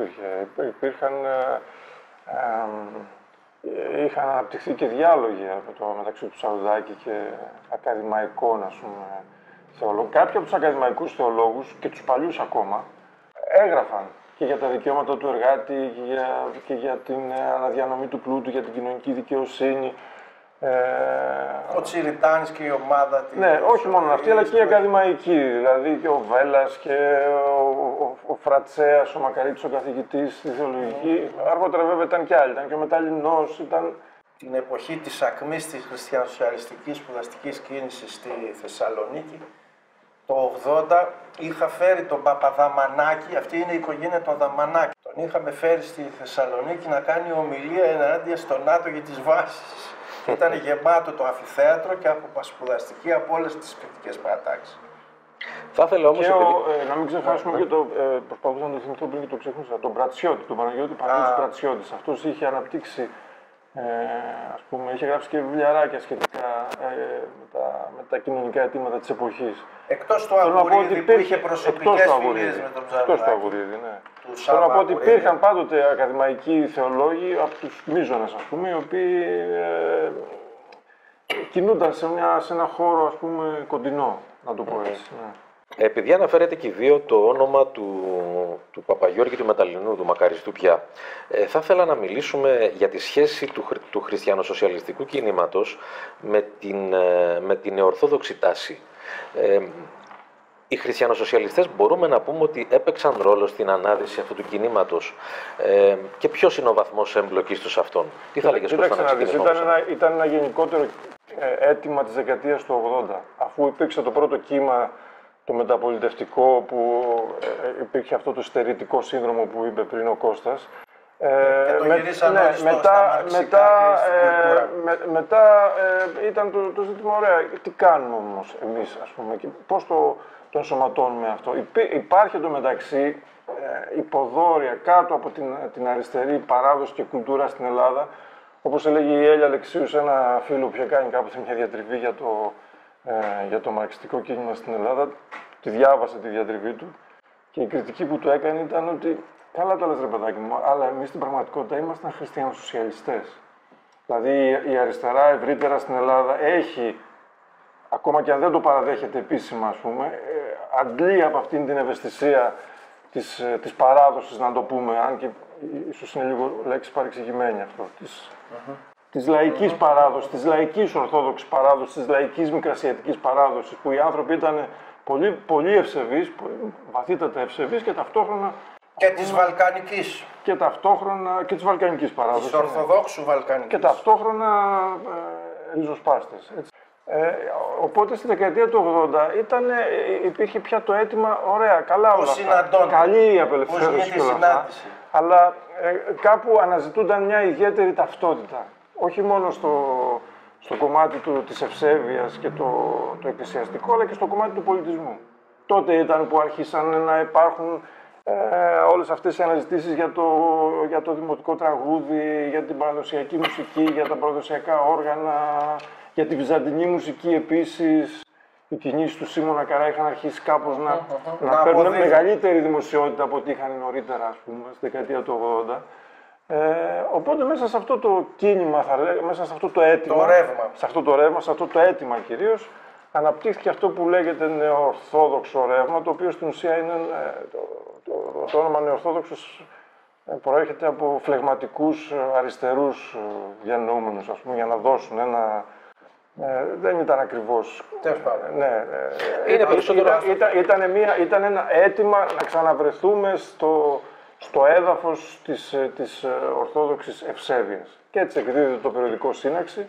είχαν αναπτυχθεί και διάλογοι μεταξύ του Ψαρουδάκη και ακαδημαϊκών, ας πούμε, κάποιοι από τους ακαδημαϊκούς θεολόγους και τους παλιούς ακόμα έγραφαν και για τα δικαιώματα του εργάτη και για την αναδιανομή του πλούτου, για την κοινωνική δικαιοσύνη. Ο Τσιριτάνης και η ομάδα της. Ναι, όχι μόνο αυτοί, αλλά και οι ακαδημαϊκοί. Δηλαδή και ο Βέλλας και ο Φρατσέας, ο Μακαρίτης, ο καθηγητής στη θεολογική. Αργότερα βέβαια ήταν και άλλοι, ήταν και ο Μεταλλινός. Την εποχή της ακμής της χριστιανοσοσιαλιστικής σπουδαστικής κίνησης στη Θεσσαλονίκη, το 80 είχα φέρει τον Παπαδαμανάκη, αυτή είναι η οικογένεια των Δαμανάκη. Τον είχαμε φέρει στη Θεσσαλονίκη να κάνει ομιλία ενάντια στο ΝΑΤΟ για τις βάσεις. Και ήταν γεμάτο το αμφιθέατρο και από σπουδαστική από όλες τις σπιτικές παρατάξεις. Θα ήθελα όμως. Να μην ξεχάσουμε και το. Προσπαθούσα να το θυμηθώ πριν και το ξέχασα. Τον Πρατσιώτη, τον Παναγιώτη Πρατσιώτη. Αυτός είχε αναπτύξει. Ας πούμε, είχε γράψει και βιβλιαράκια σχετικά με τα κοινωνικά αιτήματα της εποχής. Εκτός του Αγουρίδη που είχε προσωπικές φιλίες με τον Ψαρουδάκη. Εκτός του Αγουρίδη, ναι. Θέλω να πω ότι υπήρχαν πάντοτε ακαδημαϊκοί θεολόγοι από τους μείζονες, ας πούμε, οι οποίοι κινούνταν σε ένα χώρο, ας πούμε, κοντινό, να το πω έτσι. Ναι. Επειδή αναφέρετε και οι δύο το όνομα του Παπαγιώργη του Μεταλλινού, του Μακαριστού πια, θα ήθελα να μιλήσουμε για τη σχέση του χριστιανοσοσιαλιστικού κινήματος με την νεοορθόδοξη τάση. Οι χριστιανοσοσιαλιστές μπορούμε να πούμε ότι έπαιξαν ρόλο στην ανάδυση αυτού του κινήματος και ποιος είναι ο βαθμός εμπλοκής τους αυτόν. Τι θα λέγες προς ήταν ένα γενικότερο αίτημα της δεκαετίας του 80, αφού υπήρξε το πρώτο κύμα το μεταπολιτευτικό που υπήρχε αυτό το στερητικό σύνδρομο που είπε πριν ο Κώστας. Μετά ήταν το ζήτημα, ωραία, τι κάνουμε όμως εμείς, ας πούμε, και πώς το ενσωματώνουμε αυτό. Υπάρχει εντωμεταξύ υποδόρια κάτω από την αριστερή παράδοση και κουλτούρα στην Ελλάδα, όπως έλεγε η Έλια Αλεξίου σε ένα φίλο που είχε κάνει κάποτε μια διατριβή για το μαρξιστικό κίνημα στην Ελλάδα. Τη διάβασε τη διατριβή του και η κριτική που του έκανε ήταν ότι καλά τα λες ρε παιδάκι μου, αλλά εμείς στην πραγματικότητα ήμασταν χριστιανοσοσιαλιστές. Δηλαδή η αριστερά ευρύτερα στην Ελλάδα έχει, ακόμα και αν δεν το παραδέχεται επίσημα, ας πούμε, αντλεί από αυτήν την ευαισθησία της παράδοσης, να το πούμε, αν και ίσως είναι λίγο λέξη παρεξηγημένη αυτό, της λαϊκής παράδοσης, της λαϊκής ορθόδοξης παράδοσης, της λαϊκής μικρασιατικής παράδοσης, που οι άνθρωποι ήταν πολύ ευσεβείς, βαθύτατα ευσεβείς και ταυτόχρονα. Και της Βαλκανικής. Και ταυτόχρονα και της Βαλκανικής παράδοσης. Της Ορθοδόξου Βαλκανικής. Και ταυτόχρονα ριζοσπάστες. Οπότε στη δεκαετία του 80 υπήρχε πια το αίτημα, ωραία, καλά όλα αυτά. Καλή η απελευθέρωση και όλα αυτά. Αλλά κάπου αναζητούνταν μια ιδιαίτερη ταυτότητα. Όχι μόνο στο κομμάτι της ευσέβειας και το εκκλησιαστικό, αλλά και στο κομμάτι του πολιτισμού. Τότε ήταν που άρχισαν να υπάρχουν όλες αυτές οι αναζητήσεις για το δημοτικό τραγούδι, για την παραδοσιακή μουσική, για τα παραδοσιακά όργανα, για τη βυζαντινή μουσική επίσης. Οι κινήσεις του Σίμωνα Καρά είχαν αρχίσει κάπως να παίρνουν μεγαλύτερη δημοσιότητα από ό,τι είχαν νωρίτερα, ας πούμε, στη δεκαετία του 80. Οπότε μέσα σε αυτό το κίνημα, μέσα σε αυτό το αίτημα, σε αυτό το αίτημα κυρίως, αναπτύχθηκε αυτό που λέγεται νεοορθόδοξο ρεύμα, το οποίο στην ουσία είναι το όνομα νεοορθόδοξος προέρχεται από φλεγματικούς αριστερούς διανοούμενους, ας πούμε, για να δώσουν ένα. Δεν ήταν ακριβώς. Ναι, ήταν ένα αίτημα να ξαναβρεθούμε στο έδαφος της ορθόδοξης ευσέβειας. Και έτσι εκδίδεται το περιοδικό Σύναξη,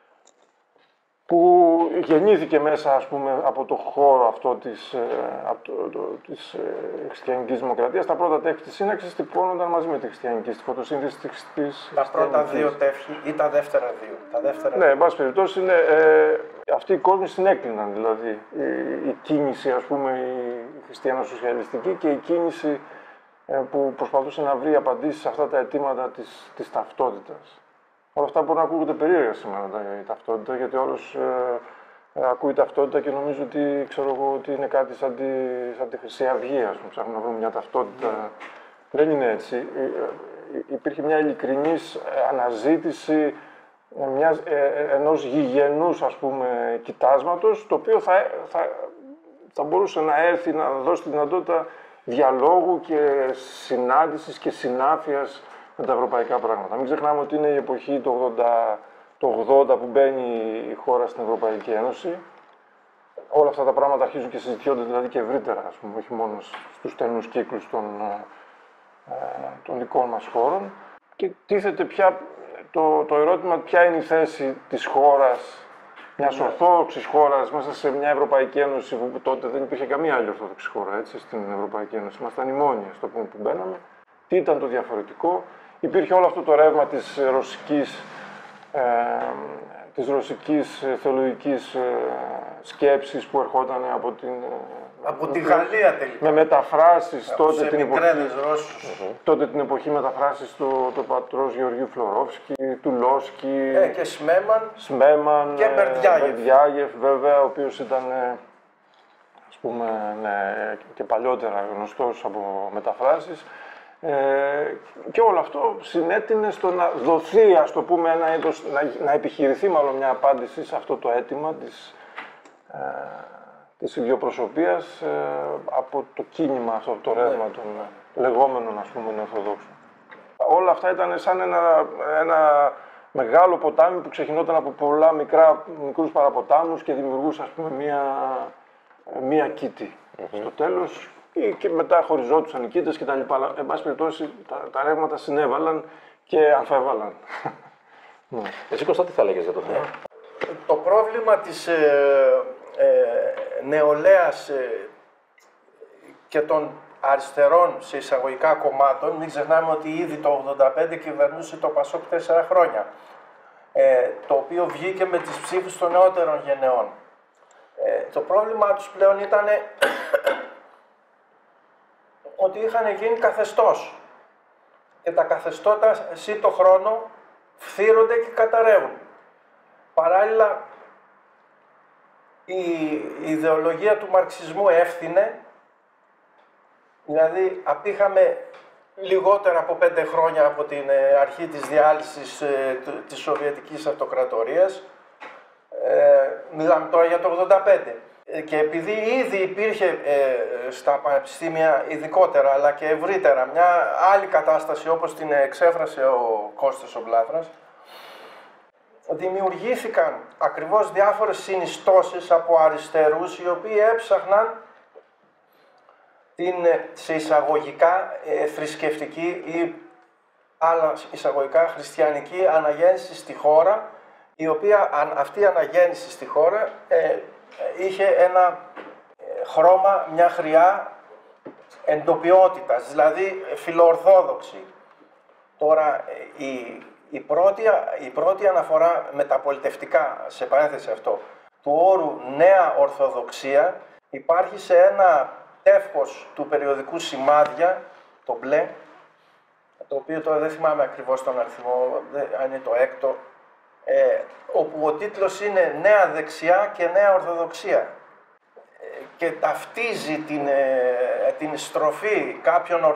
που γεννήθηκε μέσα, ας πούμε, από το χώρο αυτό της χριστιανικής δημοκρατίας. Τα πρώτα τεύχη της Σύναξης τυπώνονταν μαζί με τη χριστιανική, στη φωτοσύνθεση της. Τα πρώτα δύο τεύχη ή τα δεύτερα δύο. Ναι, εν πάση περιπτώσει, αυτοί οι κόσμοι συνέκλειναν, δηλαδή. Η κίνηση, ας πούμε, η χριστιανοσοσιαλιστική και η κίνηση που προσπαθούσε να βρει απαντήσεις σε αυτά τα αιτήματα της ταυτότητας. Όλα αυτά μπορούν να ακούγονται περίεργα σήμερα η ταυτότητα, γιατί όλος ακούει ταυτότητα και νομίζει ότι είναι κάτι σαν τη Χρυσή Αυγή, ας πούμε, ψάχνουμε να βρούμε μια ταυτότητα. Δεν είναι έτσι. Υπήρχε μια ειλικρινής αναζήτηση ενός γηγενούς, ας πούμε, κοιτάσματος, το οποίο θα μπορούσε να έρθει να δώσει τη δυνατότητα διαλόγου και συνάντησης και συνάφειας με τα ευρωπαϊκά πράγματα. Μην ξεχνάμε ότι είναι η εποχή το 80 που μπαίνει η χώρα στην Ευρωπαϊκή Ένωση. Όλα αυτά τα πράγματα αρχίζουν και συζητιόνται δηλαδή και ευρύτερα, ας πούμε, όχι μόνο στους στενούς κύκλους των δικών μας χώρων. Και τίθεται πια το ερώτημα ποια είναι η θέση της χώρας, μιας ορθόδοξης χώρας μέσα σε μια Ευρωπαϊκή Ένωση που τότε δεν υπήρχε καμία άλλη ορθόδοξη χώρα, έτσι, στην Ευρωπαϊκή Ένωση. Ήμασταν οι μόνοι, στο πούμε, που μπαίναμε. Τι ήταν το διαφορετικό? Υπήρχε όλο αυτό το ρεύμα της ρωσικής θεολογικής σκέψης που ερχόταν από τη Γαλλία τελικά. Με μεταφράσεις από τότε την εποχή. Τότε την εποχή μεταφράσεις του πατρός Γεωργίου Φλωρόφσκι, του Λόσκι. Και Σμέμαν και Μπερντιάγεφ, βέβαια, ο οποίος ήταν, ας πούμε, και παλιότερα γνωστός από μεταφράσεις. Και όλο αυτό συνέτεινε στο να δοθεί, ας το πούμε, ένα είδος, να επιχειρηθεί μάλλον μια απάντηση σε αυτό το αίτημα της ιδιοπροσωπείας από το κίνημα, αυτό το ρεύμα των λεγόμενων, ας πούμε, Ορθοδόξων. Όλα αυτά ήταν σαν ένα μεγάλο ποτάμι που ξεκινόταν από πολλά μικρούς παραποτάμους και δημιουργούσε, ας πούμε, μία κήτη. Στο τέλος, και μετά χωριζόντουσαν οι κήτες κτλ. Αλλά, εν πάση περιπτώσει, τα ρεύματα συνέβαλαν και αμφέβαλαν. Εσύ, Κώστα, τι θα λέγες για το θέμα? Το πρόβλημα της νεολαίας και των αριστερών σε εισαγωγικά κομμάτων, μην ξεχνάμε ότι ήδη το 1985 κυβερνούσε το ΠΑΣΟΚ 4 χρόνια, το οποίο βγήκε με τις ψήφους των νεότερων γενεών. Το πρόβλημα τους πλέον ήταν ότι είχαν γίνει καθεστώς και τα καθεστώτα το χρόνο φθύρονται και καταρρεύουν. Παράλληλα, η ιδεολογία του μαρξισμού έφθινε, δηλαδή απήχαμε λιγότερα από 5 χρόνια από την αρχή της διάλυσης της Σοβιετικής Αυτοκρατορίας, μιλάμε τώρα για το 1985. Και επειδή ήδη υπήρχε στα πανεπιστήμια ειδικότερα αλλά και ευρύτερα μια άλλη κατάσταση όπως την εξέφρασε ο Κώστας ο Μπλάθρας, δημιουργήθηκαν ακριβώς διάφορες συνιστώσεις από αριστερούς οι οποίοι έψαχναν την σε εισαγωγικά θρησκευτική ή άλλα εισαγωγικά χριστιανική αναγέννηση στη χώρα, η οποία αυτή η αναγέννηση στη χώρα είχε ένα χρώμα, μια χρειά εντοπιότητας, δηλαδή φιλοορθόδοξη. Τώρα, η πρώτη αναφορά μεταπολιτευτικά, σε παρένθεση αυτό, του όρου Νέα Ορθοδοξία υπάρχει σε ένα τεύχος του περιοδικού Σημάδια, το μπλε, το οποίο τώρα δεν θυμάμαι ακριβώς τον αριθμό, αν είναι το 6ο, όπου ο τίτλος είναι «Νέα Δεξιά και Νέα Ορθοδοξία» και ταυτίζει την στροφή κάποιων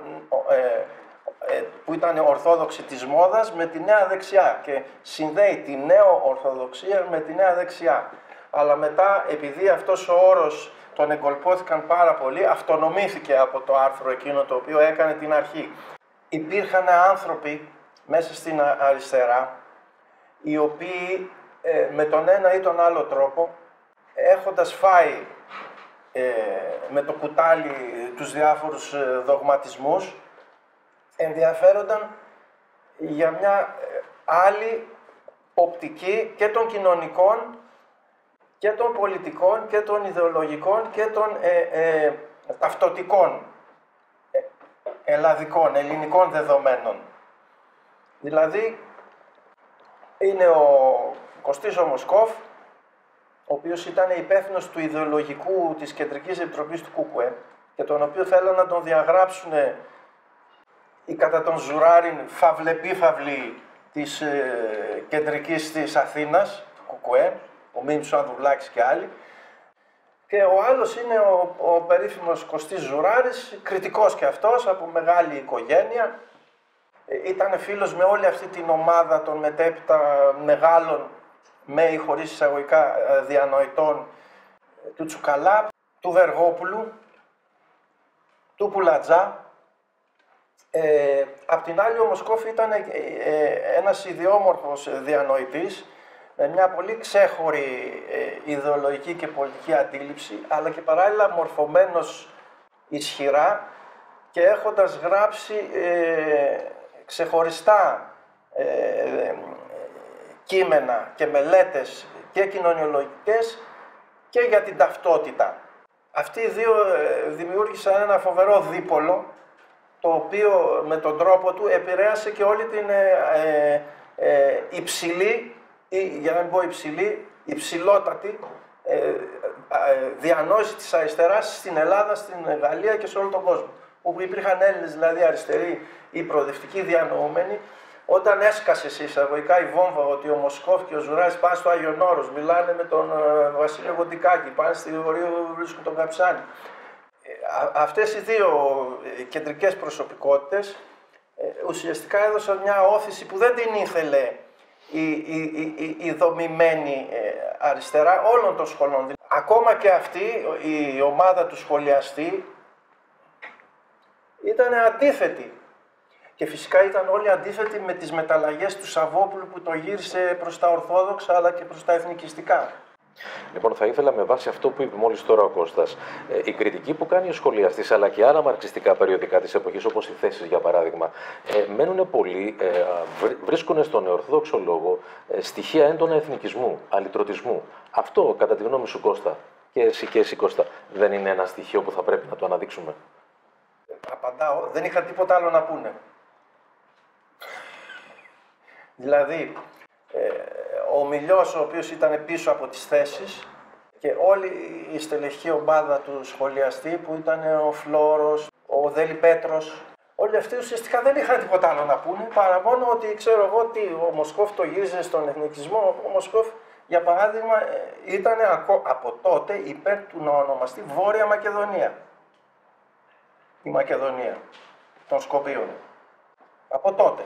που ήταν ορθόδοξη της μόδας με τη Νέα Δεξιά και συνδέει τη Νέο Ορθοδοξία με τη Νέα Δεξιά. Αλλά μετά, επειδή αυτός ο όρος τον εγκολπώθηκαν πάρα πολύ, αυτονομήθηκε από το άρθρο εκείνο το οποίο έκανε την αρχή. Υπήρχαν άνθρωποι μέσα στην αριστερά, οι οποίοι με τον ένα ή τον άλλο τρόπο, έχοντας φάει με το κουτάλι τους διάφορους δογματισμούς, ενδιαφέρονταν για μια άλλη οπτική και των κοινωνικών και των πολιτικών και των ιδεολογικών και των ταυτοτικών ελλαδικών, ελληνικών δεδομένων. Δηλαδή, είναι ο Κωστής ο Μοσκόφ, ο οποίος ήταν υπεύθυνος του ιδεολογικού της Κεντρικής Επιτροπής του ΚΚΕ και τον οποίο θέλουν να τον διαγράψουν οι κατά τον Ζουράριν φαυλεπίφαυλοι της Κεντρικής της Αθήνας, του ΚΚΕ, ο Μίμης ο Ανδρουλάκης και άλλοι. Και ο άλλος είναι ο περίφημος Κωστής Ζουράρης, κριτικός και αυτός, από μεγάλη οικογένεια. Ήταν φίλος με όλη αυτή την ομάδα των μετέπειτα μεγάλων, με ή χωρίς εισαγωγικά διανοητών του Τσουκαλά. του Βεργόπουλου, του Πουλατζά. Απ' την άλλη ο Μοσκόφ ήταν ένας ιδιόμορφος διανοητής με μια πολύ ξέχωρη ιδεολογική και πολιτική αντίληψη, αλλά και παράλληλα μορφωμένος ισχυρά και έχοντας γράψει ξεχωριστά κείμενα και μελέτες και κοινωνιολογικές και για την ταυτότητα. Αυτοί οι δύο δημιούργησαν ένα φοβερό δίπολο, το οποίο με τον τρόπο του επηρέασε και όλη την υψηλή, ή για να μην πω υψηλή, υψηλότατη διανόηση της αριστεράς στην Ελλάδα, στην Γαλλία και σε όλο τον κόσμο. Όπου υπήρχαν Έλληνες, δηλαδή αριστεροί ή προοδευτικοί διανοούμενοι, όταν έσκασε σε εισαγωγικά η βόμβα ότι ο Μοσκόφ και ο Ζουράς πάνε στο Άγιον Όρος, μιλάνε με τον Βασίλειο Γοντικάκη, πάνε στη Βορείο, βρίσκουν τον Καψάνη. Αυτές οι δύο κεντρικές προσωπικότητες ουσιαστικά έδωσαν μια όθηση που δεν την ήθελε η δομημένη αριστερά όλων των σχολών. Ακόμα και αυτή η ομάδα του σχολιαστή ήταν αντίθετη. Και φυσικά ήταν όλοι αντίθετοι με τις μεταλλαγές του Σαββόπουλου που το γύρισε προς τα ορθόδοξα αλλά και προς τα εθνικιστικά. Λοιπόν, θα ήθελα με βάση αυτό που είπε μόλις τώρα ο Κώστας, η κριτική που κάνει ο σχολιαστής αλλά και άλλα μαρξιστικά περιοδικά της εποχής, όπως οι Θέσεις για παράδειγμα, μένουν πολλοί, βρίσκουν στον ορθόδοξο λόγο στοιχεία έντονα εθνικισμού, αλυτρωτισμού. Αυτό, κατά τη γνώμη σου, Κώστα, και εσύ Κώστα, δεν είναι ένα στοιχείο που θα πρέπει να το αναδείξουμε? Απαντάω, δεν είχα τίποτα άλλο να πούνε. Δηλαδή, ο Μιλιός, ο οποίος ήταν πίσω από τις Θέσεις, και όλη η στελεχική ομάδα του σχολιαστή που ήταν ο Φλόρος, ο Δέλη Πέτρος, όλοι αυτοί ουσιαστικά δεν είχαν τίποτα άλλο να πούνε, παρά μόνο ότι ξέρω εγώ ότι ο Μοσκόφ το γύριζε στον εθνικισμό. Ο Μοσκόφ, για παράδειγμα, ήταν από τότε υπέρ του να ονομαστεί Βόρεια Μακεδονία. Η Μακεδονία των Σκοπίων. Από τότε.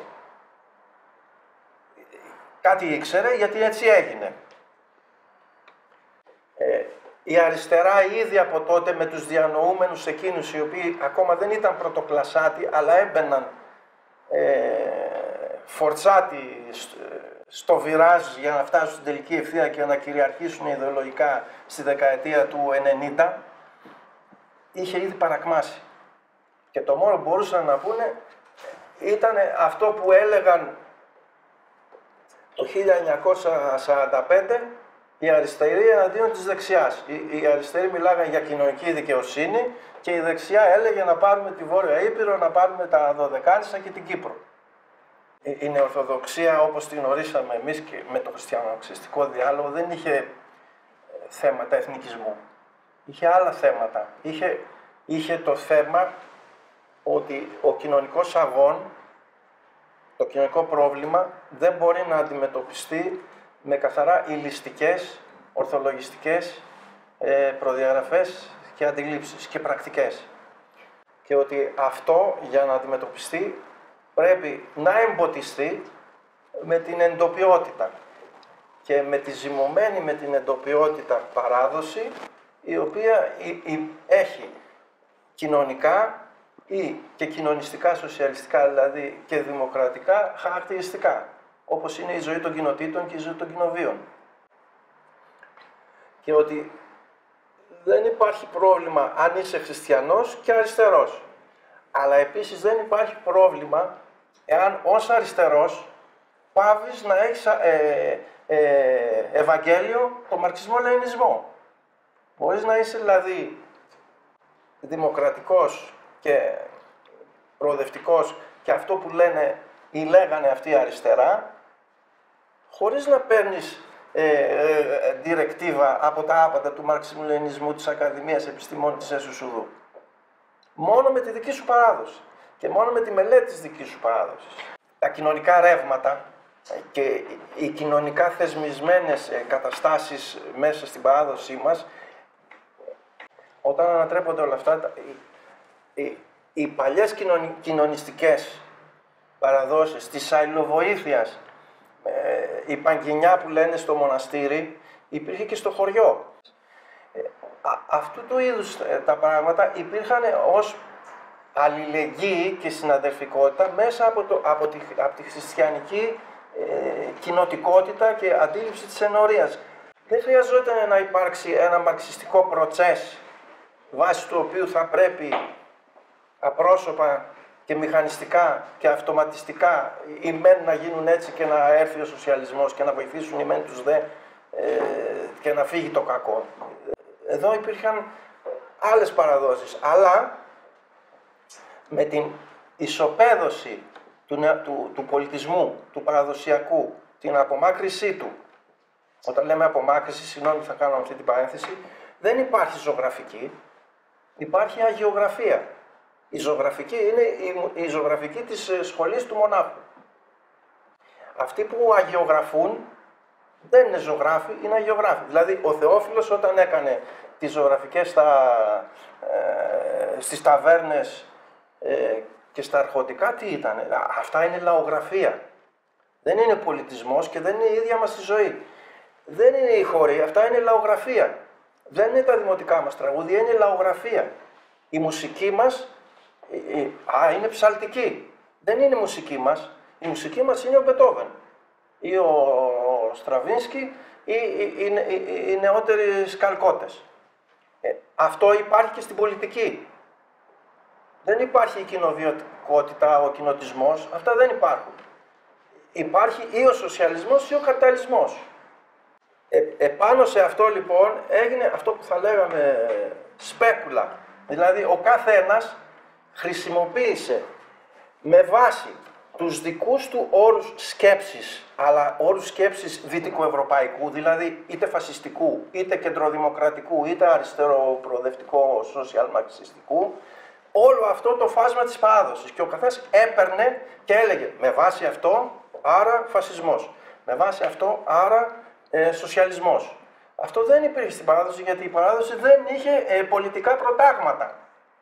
Κάτι ήξερε γιατί έτσι έγινε. Η αριστερά ήδη από τότε με τους διανοούμενους εκείνους οι οποίοι ακόμα δεν ήταν πρωτοκλασσάτοι αλλά έμπαιναν φορτσάτοι στο βιράζ για να φτάσουν στην τελική ευθεία και να κυριαρχήσουν ιδεολογικά στη δεκαετία του 90, είχε ήδη παρακμάσει. Και το μόνο που μπορούσαν να πούνε ήταν αυτό που έλεγαν το 1945 οι αριστεροί εναντίον της δεξιάς. Οι αριστεροί μιλάγαν για κοινωνική δικαιοσύνη και η δεξιά έλεγε να πάρουμε τη Βόρεια Ήπειρο, να πάρουμε τα Δωδεκάνησα και την Κύπρο. Η νεορθοδοξία, όπως την ορίσαμε εμείς και με το χριστιανομαρξιστικό διάλογο, δεν είχε θέματα εθνικισμού. Είχε άλλα θέματα. Είχε το θέμα ότι ο κοινωνικός αγών, το κοινωνικό πρόβλημα δεν μπορεί να αντιμετωπιστεί με καθαρά υλιστικές, ορθολογιστικές προδιαγραφές και αντιλήψεις και πρακτικές. Και ότι αυτό για να αντιμετωπιστεί πρέπει να εμποτιστεί με την εντοπιότητα και με τη ζυμωμένη με την εντοπιότητα παράδοση η οποία έχει κοινωνικά ή και κοινωνιστικά, σοσιαλιστικά, δηλαδή και δημοκρατικά χαρακτηριστικά, όπως είναι η ζωή των κοινοτήτων και η ζωή των κοινοβίων. Και ότι δεν υπάρχει πρόβλημα αν είσαι χριστιανός και αριστερός. Αλλά επίσης δεν υπάρχει πρόβλημα εάν ως αριστερός πάβεις να έχεις Ευαγγέλιο το μαρξισμό-λενινισμό. Μπορείς να είσαι δηλαδή δημοκρατικός και προοδευτικός και αυτό που λένε ή λέγανε αυτοί αριστερά, χωρίς να παίρνεις διρεκτίβα από τα άπαντα του μαρξισμού-λενινισμού της Ακαδημίας Επιστημών της Έσου-Σουδού. Μόνο με τη δική σου παράδοση και μόνο με τη μελέτη της δικής σου παράδοσης. Τα κοινωνικά ρεύματα και οι κοινωνικά θεσμισμένες καταστάσεις μέσα στην παράδοσή μας, όταν ανατρέπονται όλα αυτά, οι παλιές κοινωνιστικές παραδόσεις της αλληλοβοήθειας, η παγκινιά που λένε στο μοναστήρι, υπήρχε και στο χωριό. αυτού του είδους τα πράγματα υπήρχαν ως αλληλεγγύη και συναδελφικότητα μέσα από τη χριστιανική κοινοτικότητα και αντίληψη της ενορίας. Δεν χρειαζόταν να υπάρξει ένα μαρξιστικό προτσές βάσει του οποίου θα πρέπει απρόσωπα και μηχανιστικά και αυτοματιστικά οι μεν να γίνουν έτσι και να έρθει ο σοσιαλισμός και να βοηθήσουν οι μεν τους δε και να φύγει το κακό. Εδώ υπήρχαν άλλες παραδόσεις, αλλά με την ισοπαίδωση του πολιτισμού, του παραδοσιακού, την απομάκρυσή του. Όταν λέμε απομάκρυση, συγγνώμη θα κάνω αυτή την παρένθεση, δεν υπάρχει ζωγραφική, υπάρχει αγιογραφία. Η ζωγραφική είναι η ζωγραφική της σχολής του μονάχου. Αυτοί που αγιογραφούν δεν είναι ζωγράφοι, είναι αγιογράφοι. Δηλαδή ο Θεόφιλος όταν έκανε τις ζωγραφικές στις ταβέρνες και στα αρχοντικά, τι ήταν? Αυτά είναι λαογραφία. Δεν είναι πολιτισμός και δεν είναι η ίδια μας η ζωή. Δεν είναι η χώρη, αυτά είναι λαογραφία. Δεν είναι τα δημοτικά μας τραγούδια, είναι λαογραφία. Η μουσική μας είναι ψαλτική. Δεν είναι η μουσική μας. Η μουσική μας είναι ο Μπετόβεν ή ο Στραβίνσκι ή οι νεότεροι σκαλκώτες. Αυτό υπάρχει και στην πολιτική. Δεν υπάρχει η κοινοβιωτικότητα, ο κοινοτισμός, αυτά δεν υπάρχουν. Υπάρχει ή ο σοσιαλισμός ή ο καπιταλισμός. Επάνω σε αυτό λοιπόν έγινε αυτό που θα λέγαμε σπέκουλα. Δηλαδή ο καθένας χρησιμοποίησε με βάση τους δικούς του όρους σκέψης, αλλά όρους σκέψης δυτικοευρωπαϊκού, δηλαδή είτε φασιστικού, είτε κεντροδημοκρατικού, είτε αριστεροπροοδευτικό σοσιαλμαρξιστικού, όλο αυτό το φάσμα της παράδοσης. Και ο καθένας έπαιρνε και έλεγε με βάση αυτό, άρα φασισμός. Με βάση αυτό, άρα σοσιαλισμός. Αυτό δεν υπήρχε στην παράδοση, γιατί η παράδοση δεν είχε πολιτικά προτάγματα.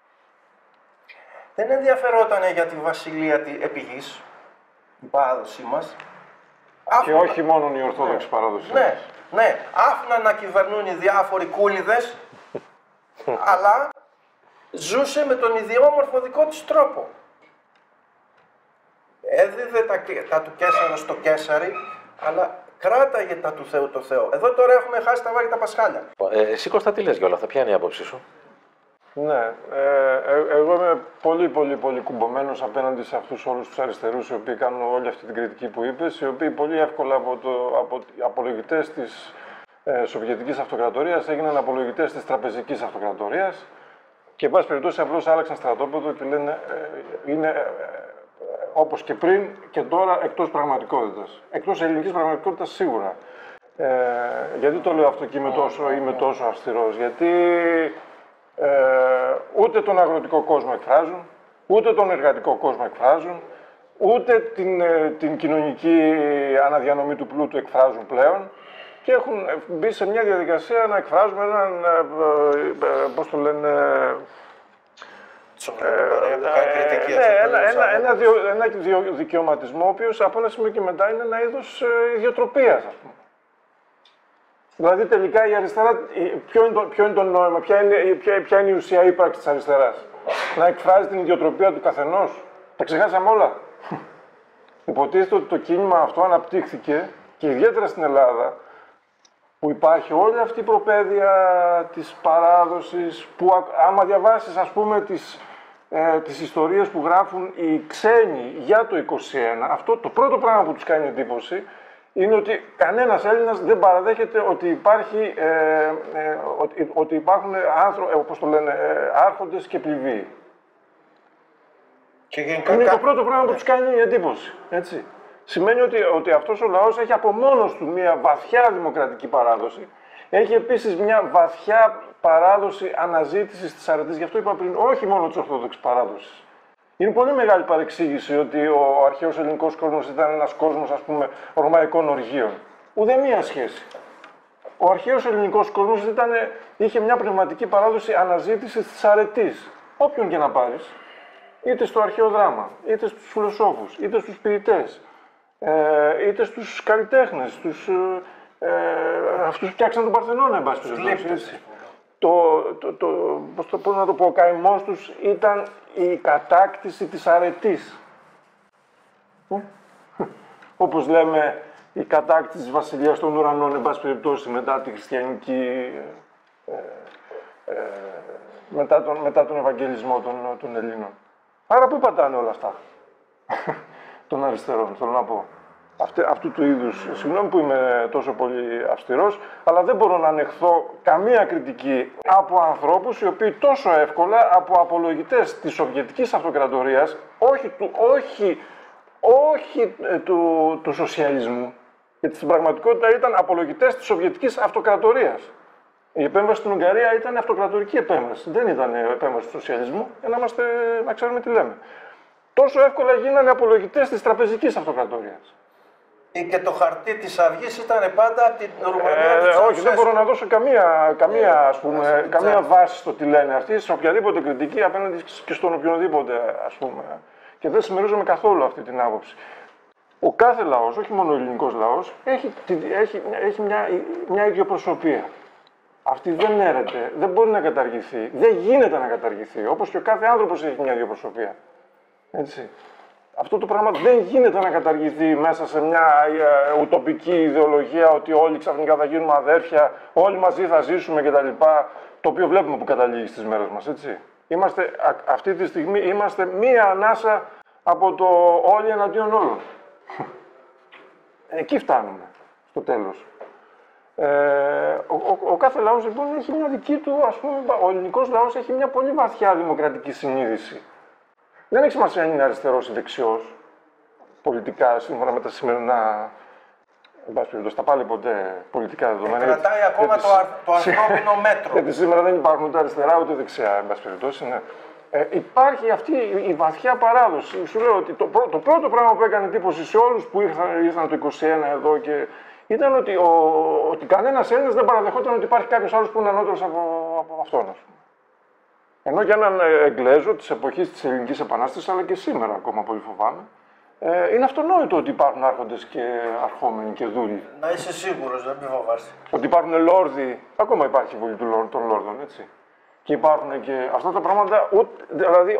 Δεν ενδιαφερόταν για τη βασιλεία επί γης, η παράδοσή μας. Και όχι μόνο η Ορθόδοξη παράδοση. Ναι. Άφηναν να κυβερνούν οι διάφοροι κούλιδες, αλλά ζούσε με τον ιδιόμορφο δικό της τρόπο. Έδιδε τα του Κέσαρα στο Κέσαρι, αλλά κράταγε τα του Θεού το Θεό. Εδώ τώρα έχουμε χάσει τα Βάγια τα Πασχάλια. Εσύ Κώστα τι λες για όλα αυτά, ποια είναι η άποψή σου? Ναι, εγώ είμαι πολύ κουμπωμένος απέναντι σε αυτούς όλους τους αριστερούς οι οποίοι κάνουν όλη αυτή την κριτική που είπες, οι οποίοι πολύ εύκολα από απολογητές της Σοβιετικής Αυτοκρατορίας έγιναν απολογητές της Τραπεζικής Αυτοκρατορίας και εν πάση περιπτώσει απλώς άλλαξαν στρατόπεδο και λένε είναι όπως και πριν και τώρα εκτός πραγματικότητας. Εκτός ελληνικής πραγματικότητας σίγουρα. Γιατί το λέω αυτό και είμαι τόσο αυστηρός? Γιατί ούτε τον αγροτικό κόσμο εκφράζουν, ούτε τον εργατικό κόσμο εκφράζουν, ούτε την κοινωνική αναδιανομή του πλούτου εκφράζουν πλέον και έχουν μπει σε μια διαδικασία να εκφράζουμε έναν, πώς το λένε, ένα δικαιωματισμό, ο οποίος από ένα σημείο και μετά είναι ένα είδος ιδιοτροπίας, ας πούμε. Δηλαδή τελικά η αριστερά, ποιο είναι το νόημα, ποια είναι η ουσία ύπαρξης της αριστεράς? Να εκφράζει την ιδιοτροπία του καθενός. Τα ξεχάσαμε όλα. Υποτίθεται ότι το κίνημα αυτό αναπτύχθηκε και ιδιαίτερα στην Ελλάδα, που υπάρχει όλη αυτή η προπαίδεια της παράδοσης, που άμα διαβάσεις ας πούμε τις ιστορίες που γράφουν οι ξένοι για το 21, αυτό το πρώτο πράγμα που τους κάνει εντύπωση είναι ότι κανένας Έλληνας δεν παραδέχεται ότι υπάρχουν άρχοντες και πληβοί. Είναι το πρώτο πράγμα που τους κάνει εντύπωση. Έτσι. Σημαίνει ότι αυτός ο λαός έχει από μόνος του μια βαθιά δημοκρατική παράδοση. Έχει επίσης μια βαθιά παράδοση αναζήτησης της αρετής. Γι' αυτό είπα πριν, όχι μόνο της Ορθόδοξης παράδοσης. Είναι πολύ μεγάλη παρεξήγηση ότι ο αρχαίος ελληνικός κόσμος ήταν ένας κόσμος, ας πούμε, ρωμαϊκών οργείων. Ουδέμια σχέση. Ο αρχαίος ελληνικός κόσμος είχε μια πνευματική παράδοση αναζήτησης της αρετής. Όποιον και να πάρεις, είτε στο αρχαίο δράμα, είτε στους φιλοσόφους, είτε στους ποιητές, είτε στους καλλιτέχνες, αυτούς που φτιάξαν τον Παρθενώνα, εν πάση περιπτώσει. πώς να το πω, ο καημός τους ήταν η κατάκτηση της αρετής. Όπως λέμε, η κατάκτηση της βασιλείας των ουρανών, εν πάση περιπτώσει, μετά τη χριστιανική, μετά τον Ευαγγελισμό των Ελλήνων. Άρα πού πατάνε όλα αυτά των αριστερών, θέλω να πω. Αυτού του είδους, συγγνώμη που είμαι τόσο πολύ αυστηρός, αλλά δεν μπορώ να ανεχθώ καμία κριτική από ανθρώπους οι οποίοι τόσο εύκολα, από απολογητές της Σοβιετικής Αυτοκρατορίας, όχι του σοσιαλισμού, γιατί στην πραγματικότητα ήταν απολογητές της Σοβιετικής Αυτοκρατορίας. Η επέμβαση στην Ουγγαρία ήταν αυτοκρατορική επέμβαση, δεν ήταν επέμβαση του σοσιαλισμού, για να ξέρουμε τι λέμε. Τόσο εύκολα γίνανε απολογητές της Τραπεζικής Αυτοκρατορίας. Και το χαρτί της Αυγής ήταν πάντα από την Ρουμανία. Όχι, δεν μπορώ να δώσω καμία βάση στο τι λένε αυτοί, σε οποιαδήποτε κριτική απέναντι και στον οποιονδήποτε, ας πούμε. Και δεν συμμερίζομαι καθόλου αυτή την άποψη. Ο κάθε λαός, όχι μόνο ο ελληνικός λαός, έχει μια ιδιοπροσωπία. Αυτή δεν έρεται, δεν μπορεί να καταργηθεί, δεν γίνεται να καταργηθεί, όπως και ο κάθε άνθρωπος έχει μια ιδιοπροσωπία. Έτσι. Αυτό το πράγμα δεν γίνεται να καταργηθεί μέσα σε μια ουτοπική ιδεολογία ότι όλοι ξαφνικά θα γίνουμε αδέρφια, όλοι μαζί θα ζήσουμε κτλ. Το οποίο βλέπουμε που καταλήγει στις μέρες μας, έτσι. Αυτή τη στιγμή είμαστε μία ανάσα από το όλοι εναντίον όλων. Εκεί φτάνουμε, στο τέλος. Ο κάθε λαός λοιπόν έχει μια δική του, ας πούμε, ο ελληνικός λαός έχει μια πολύ βαθιά δημοκρατική συνείδηση. Δεν έχει σημασία αν είναι αριστερός ή δεξιός, πολιτικά, σύμφωνα με τα σημερινά, εν πάση περιπτώσει, τα πάλι ποτέ πολιτικά δεδομένα. Κρατάει ακόμα το ανθρώπινο μέτρο. Γιατί σήμερα δεν υπάρχουν ούτε αριστερά ούτε δεξιά, εν πάση περιπτώσει. Ναι. Υπάρχει αυτή η βαθιά παράδοση. Σου λέω ότι το πρώτο πράγμα που έκανε εντύπωση σε όλους που ήρθαν το 1921 εδώ και ήταν ότι κανένας Έλληνας δεν παραδεχόταν ότι υπάρχει κάποιος άλλος που είναι ανώτερος από αυτόν. Ενώ για έναν Εγγλέζο της εποχής της Ελληνικής Επανάστασης, αλλά και σήμερα ακόμα πολύ φοβάμαι, είναι αυτονόητο ότι υπάρχουν άρχοντες και αρχόμενοι και δούλοι. Να είσαι σίγουρος, δεν μη φοβάσαι. Ότι υπάρχουν λόρδοι, ακόμα υπάρχει η βολή των λόρδων, έτσι. Και υπάρχουν και αυτά τα πράγματα, δηλαδή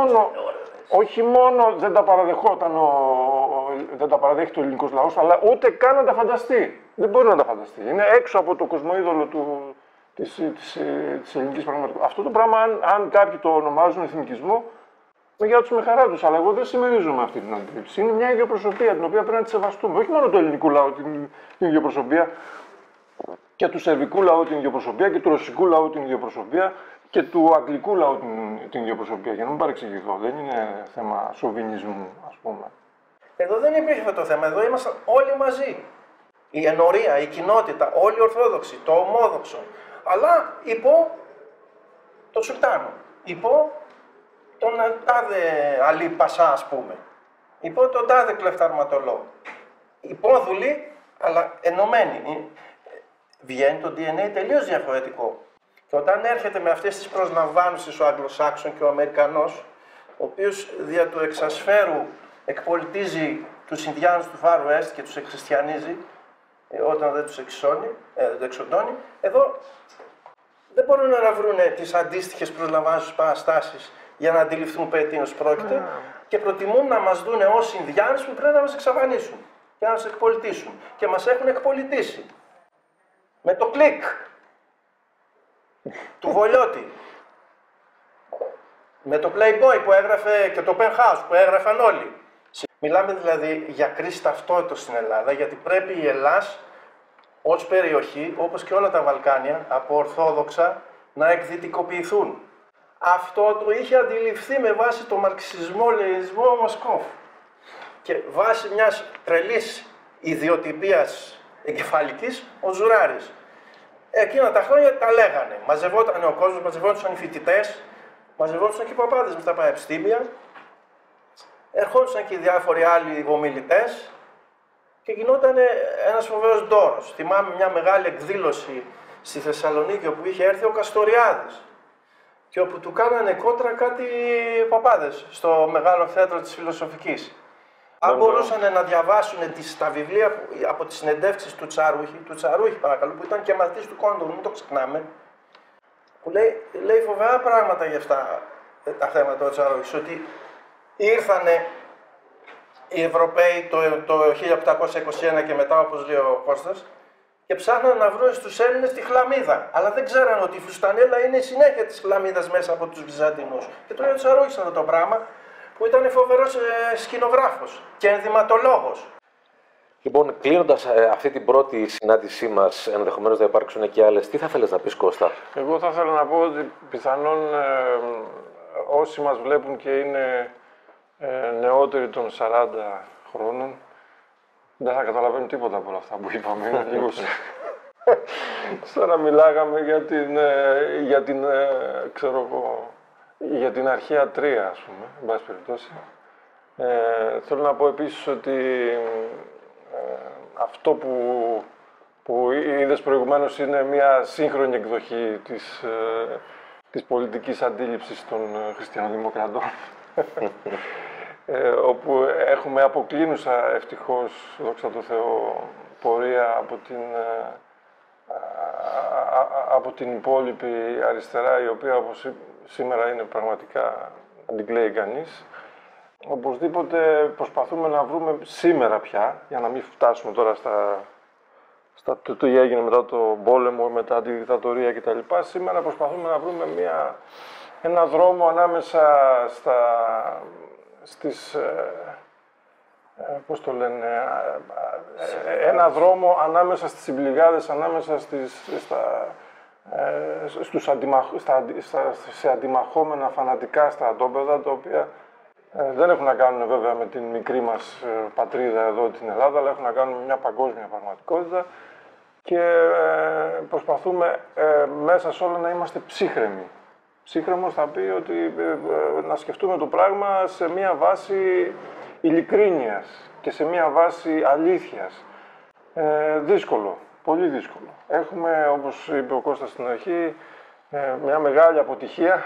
όχι μόνο δεν τα παραδεχόταν δεν τα παραδέχεται ο ελληνικός λαός, αλλά ούτε καν να τα φανταστεί. Δεν μπορεί να τα φανταστεί. Είναι έξω από το κοσμοείδωλο της ελληνικής πραγματικότητας. Αυτό το πράγμα, αν κάποιοι το ονομάζουν εθνικισμό, για τους με χαρά τους, αλλά εγώ δεν συμμερίζομαι αυτή την αντίληψη. Είναι μια ιδιοπροσωπία την οποία πρέπει να τη σεβαστούμε. Όχι μόνο του ελληνικού λαού την ιδιοπροσωπία, και του σερβικού λαού την ιδιοπροσωπία, και του ρωσικού λαού την ιδιοπροσωπία, και του αγγλικού λαού την ιδιοπροσωπία. Για να μην παρεξηγηθώ, δεν είναι θέμα σοβινισμού, ας πούμε. Εδώ δεν υπήρχε αυτό το θέμα. Εδώ ήμασταν όλοι μαζί. Η ενορία, η κοινότητα, όλοι οι Ορθόδοξοι, το ομόδοξο. Αλλά υπό τον Σουλτάνο, υπό τον τάδε Αλή Πασά, ας πούμε, υπό τον τάδε κλεφταρματολό. Υπόδουλοι, αλλά ενωμένοι. Βγαίνει το DNA τελείως διαφορετικό. Και όταν έρχεται με αυτές τις προσλαμβάνουσες ο Αγγλοσάξον και ο Αμερικανός, ο οποίος δια του εξασφαίρου εκπολιτίζει τους Ινδιάνους του Far West και τους εκχριστιανίζει, όταν δεν τους εξοντώνει, εδώ δεν μπορούν να βρουν τις αντίστοιχες προσλαμβάνουσες παραστάσεις για να αντιληφθούν περί τίνος πρόκειται και προτιμούν να μας δούνε ως Ινδιάνους που πρέπει να μας εξαφανίσουν και να μας εκπολιτήσουν. Και μας έχουν εκπολιτήσει. Με το κλικ του Βολιώτη. Με το Playboy που έγραφε και το Penthouse που έγραφαν όλοι. Μιλάμε δηλαδή για κρίση ταυτότητας στην Ελλάδα, γιατί πρέπει η Ελλάς ως περιοχή, όπως και όλα τα Βαλκάνια, από ορθόδοξα, να εκδυτικοποιηθούν. Αυτό το είχε αντιληφθεί με βάση το μαρξισμό-λεϊνισμό ο Μοσκόφ. Και βάσει μιας τρελής ιδιοτυπίας εγκεφαλικής, ο Ζουράρης. Εκείνα τα χρόνια τα λέγανε. Μαζευόταν ο κόσμος, μαζευόντουσαν οι φοιτητές, μαζευόντουσαν και οι παπάδες με τα πανεπιστήμια, ερχόντουσαν και οι διάφοροι άλλοι ομιλητές και γινόταν ένας φοβερός ντόρος. Θυμάμαι μια μεγάλη εκδήλωση στη Θεσσαλονίκη όπου είχε έρθει ο Καστοριάδης και όπου του κάνανε κόντρα κάτι παπάδες στο μεγάλο θέατρο της Φιλοσοφικής. Αν μπορούσαν να διαβάσουν τα βιβλία από τις συνεντεύξεις του Τσαρούχη παρακαλώ, που ήταν και μαθητής του Κόντορ, μην το ξεχνάμε, που λέει φοβερά πράγματα για αυτά τα θέματα ο Τσαρούχης, ότι ήρθανε οι Ευρωπαίοι το 1821 και μετά, όπως λέει ο Κώστας, και ψάχναν να βρουν στους Έλληνες τη χλαμίδα. Αλλά δεν ξέραν ότι η φουστανέλα είναι η συνέχεια της χλαμίδας μέσα από τους Βυζαντινούς. Και το λέει ο Τσαρούχης αυτό το πράγμα, που ήταν φοβερός σκηνογράφος και ενδυματολόγος. Λοιπόν, κλείνοντας αυτή την πρώτη συνάντησή μας, ενδεχομένως να υπάρξουν και άλλες, τι θα θέλεις να πεις, Κώστα? Εγώ θα ήθελα να πω ότι πιθανόν όσοι μας βλέπουν και είναι νεότεροι των 40 χρόνων, δεν θα καταλαβαίνουν τίποτα από όλα αυτά που είπαμε. Είναι λίγο σαν να μιλάγαμε για την αρχαία τρία, ας πούμε, εν πάση περιπτώσει. Θέλω να πω επίσης ότι αυτό που είδες προηγουμένως είναι μια σύγχρονη εκδοχή της πολιτικής αντίληψης των χριστιανοδημοκρατών, όπου έχουμε αποκλίνουσα, ευτυχώς, δόξα τω Θεώ, πορεία από την υπόλοιπη αριστερά, η οποία όπως σήμερα είναι πραγματικά, δεν την κλαίει κανείς. Οπωσδήποτε προσπαθούμε να βρούμε σήμερα πια, για να μην φτάσουμε τώρα στο τι έγινε μετά το πόλεμο, μετά τη δικτατορία κτλ. Σήμερα προσπαθούμε να βρούμε ένα δρόμο ανάμεσα πώς το λένε, ένα δρόμο ανάμεσα στις συμπληγάδες, ανάμεσα σε αντιμαχόμενα φανατικά στρατόπεδα, τα οποία δεν έχουν να κάνουν βέβαια με την μικρή μας πατρίδα εδώ την Ελλάδα, αλλά έχουν να κάνουν με μια παγκόσμια πραγματικότητα και προσπαθούμε μέσα σε όλα να είμαστε ψύχρεμοι. Ψύχρεμος θα πει ότι να σκεφτούμε το πράγμα σε μια βάση ειλικρίνειας και σε μια βάση αλήθειας. Δύσκολο, πολύ δύσκολο. Έχουμε, όπως είπε ο Κώστας στην αρχή, μια μεγάλη αποτυχία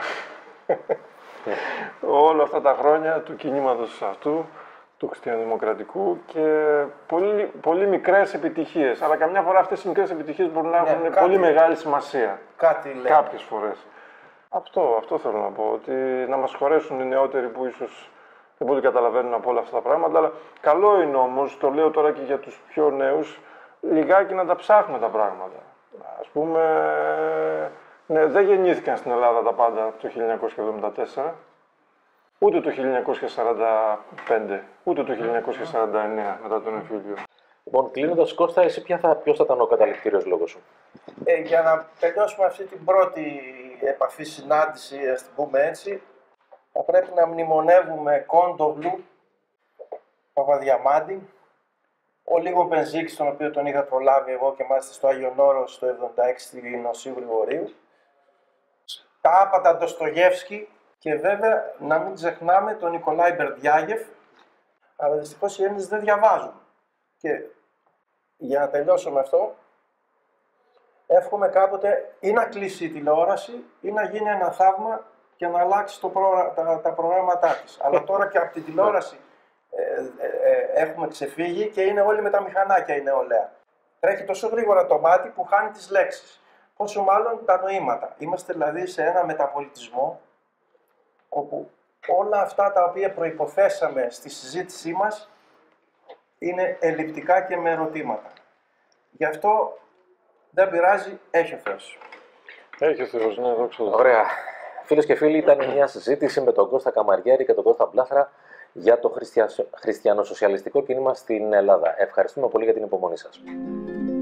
όλα αυτά τα χρόνια του κινήματος αυτού, του χριστιανοδημοκρατικού, και πολύ μικρές επιτυχίες. Αλλά καμιά φορά αυτές οι μικρές επιτυχίες μπορούν να έχουν πολύ μεγάλη σημασία. Κάποιες φορές. Αυτό θέλω να πω, ότι να μας χωρέσουν οι νεότεροι που ίσως δεν πολύ καταλαβαίνουν από όλα αυτά τα πράγματα, αλλά καλό είναι όμως, το λέω τώρα και για τους πιο νέους, λιγάκι να τα ψάχνουμε τα πράγματα. Ας πούμε, ναι, δεν γεννήθηκαν στην Ελλάδα τα πάντα το 1974, ούτε το 1945, ούτε το 1949 μετά τον εμφύλιο. Λοιπόν, κλείνοντας, Κώστα, εσύ ποιος θα ήταν ο καταληκτήριος λόγος σου? Για να τελειώσουμε αυτή την πρώτη επαφή, συνάντηση, ας την πούμε έτσι, θα πρέπει να μνημονεύουμε Κόντογλου, Παπαδιαμάντη, ο Λίγο Μπενζίκης, τον οποίο τον είχα προλάβει εγώ και μάλιστα στο Άγιον Όρος το 1976 στην Οσίου Γρηγορίου, τα άπατα Ντοστογεύσκη και βέβαια να μην ξεχνάμε τον Νικολάη Μπερντιάγεφ, αλλά δυστυχώς οι Έλληνες δεν διαβάζουν. Και για να τελειώσω με αυτό, εύχομαι κάποτε ή να κλείσει η τηλεόραση ή να γίνει ένα θαύμα και να αλλάξει τα προγράμματά της. Αλλά τώρα και από την τηλεόραση έχουμε ξεφύγει και είναι όλοι με τα μηχανάκια η νεολαία. Τρέχει τόσο γρήγορα το μάτι που χάνει τις λέξεις. Πόσο μάλλον τα νοήματα. Είμαστε δηλαδή σε ένα μεταπολιτισμό όπου όλα αυτά τα οποία προϋποθέσαμε στη συζήτησή μας είναι ελλειπτικά και με ερωτήματα. Γι' αυτό δεν πειράζει, έχει ο Θεός. Έχει ο Θεός, ναι, δόξα τω Θεώ. Ωραία. Φίλες και φίλοι, ήταν μια συζήτηση με τον Κώστα Καμαριέρη και τον Κώστα Μπλάχρα για το χριστιανοσοσιαλιστικό κίνημα στην Ελλάδα. Ευχαριστούμε πολύ για την υπομονή σας.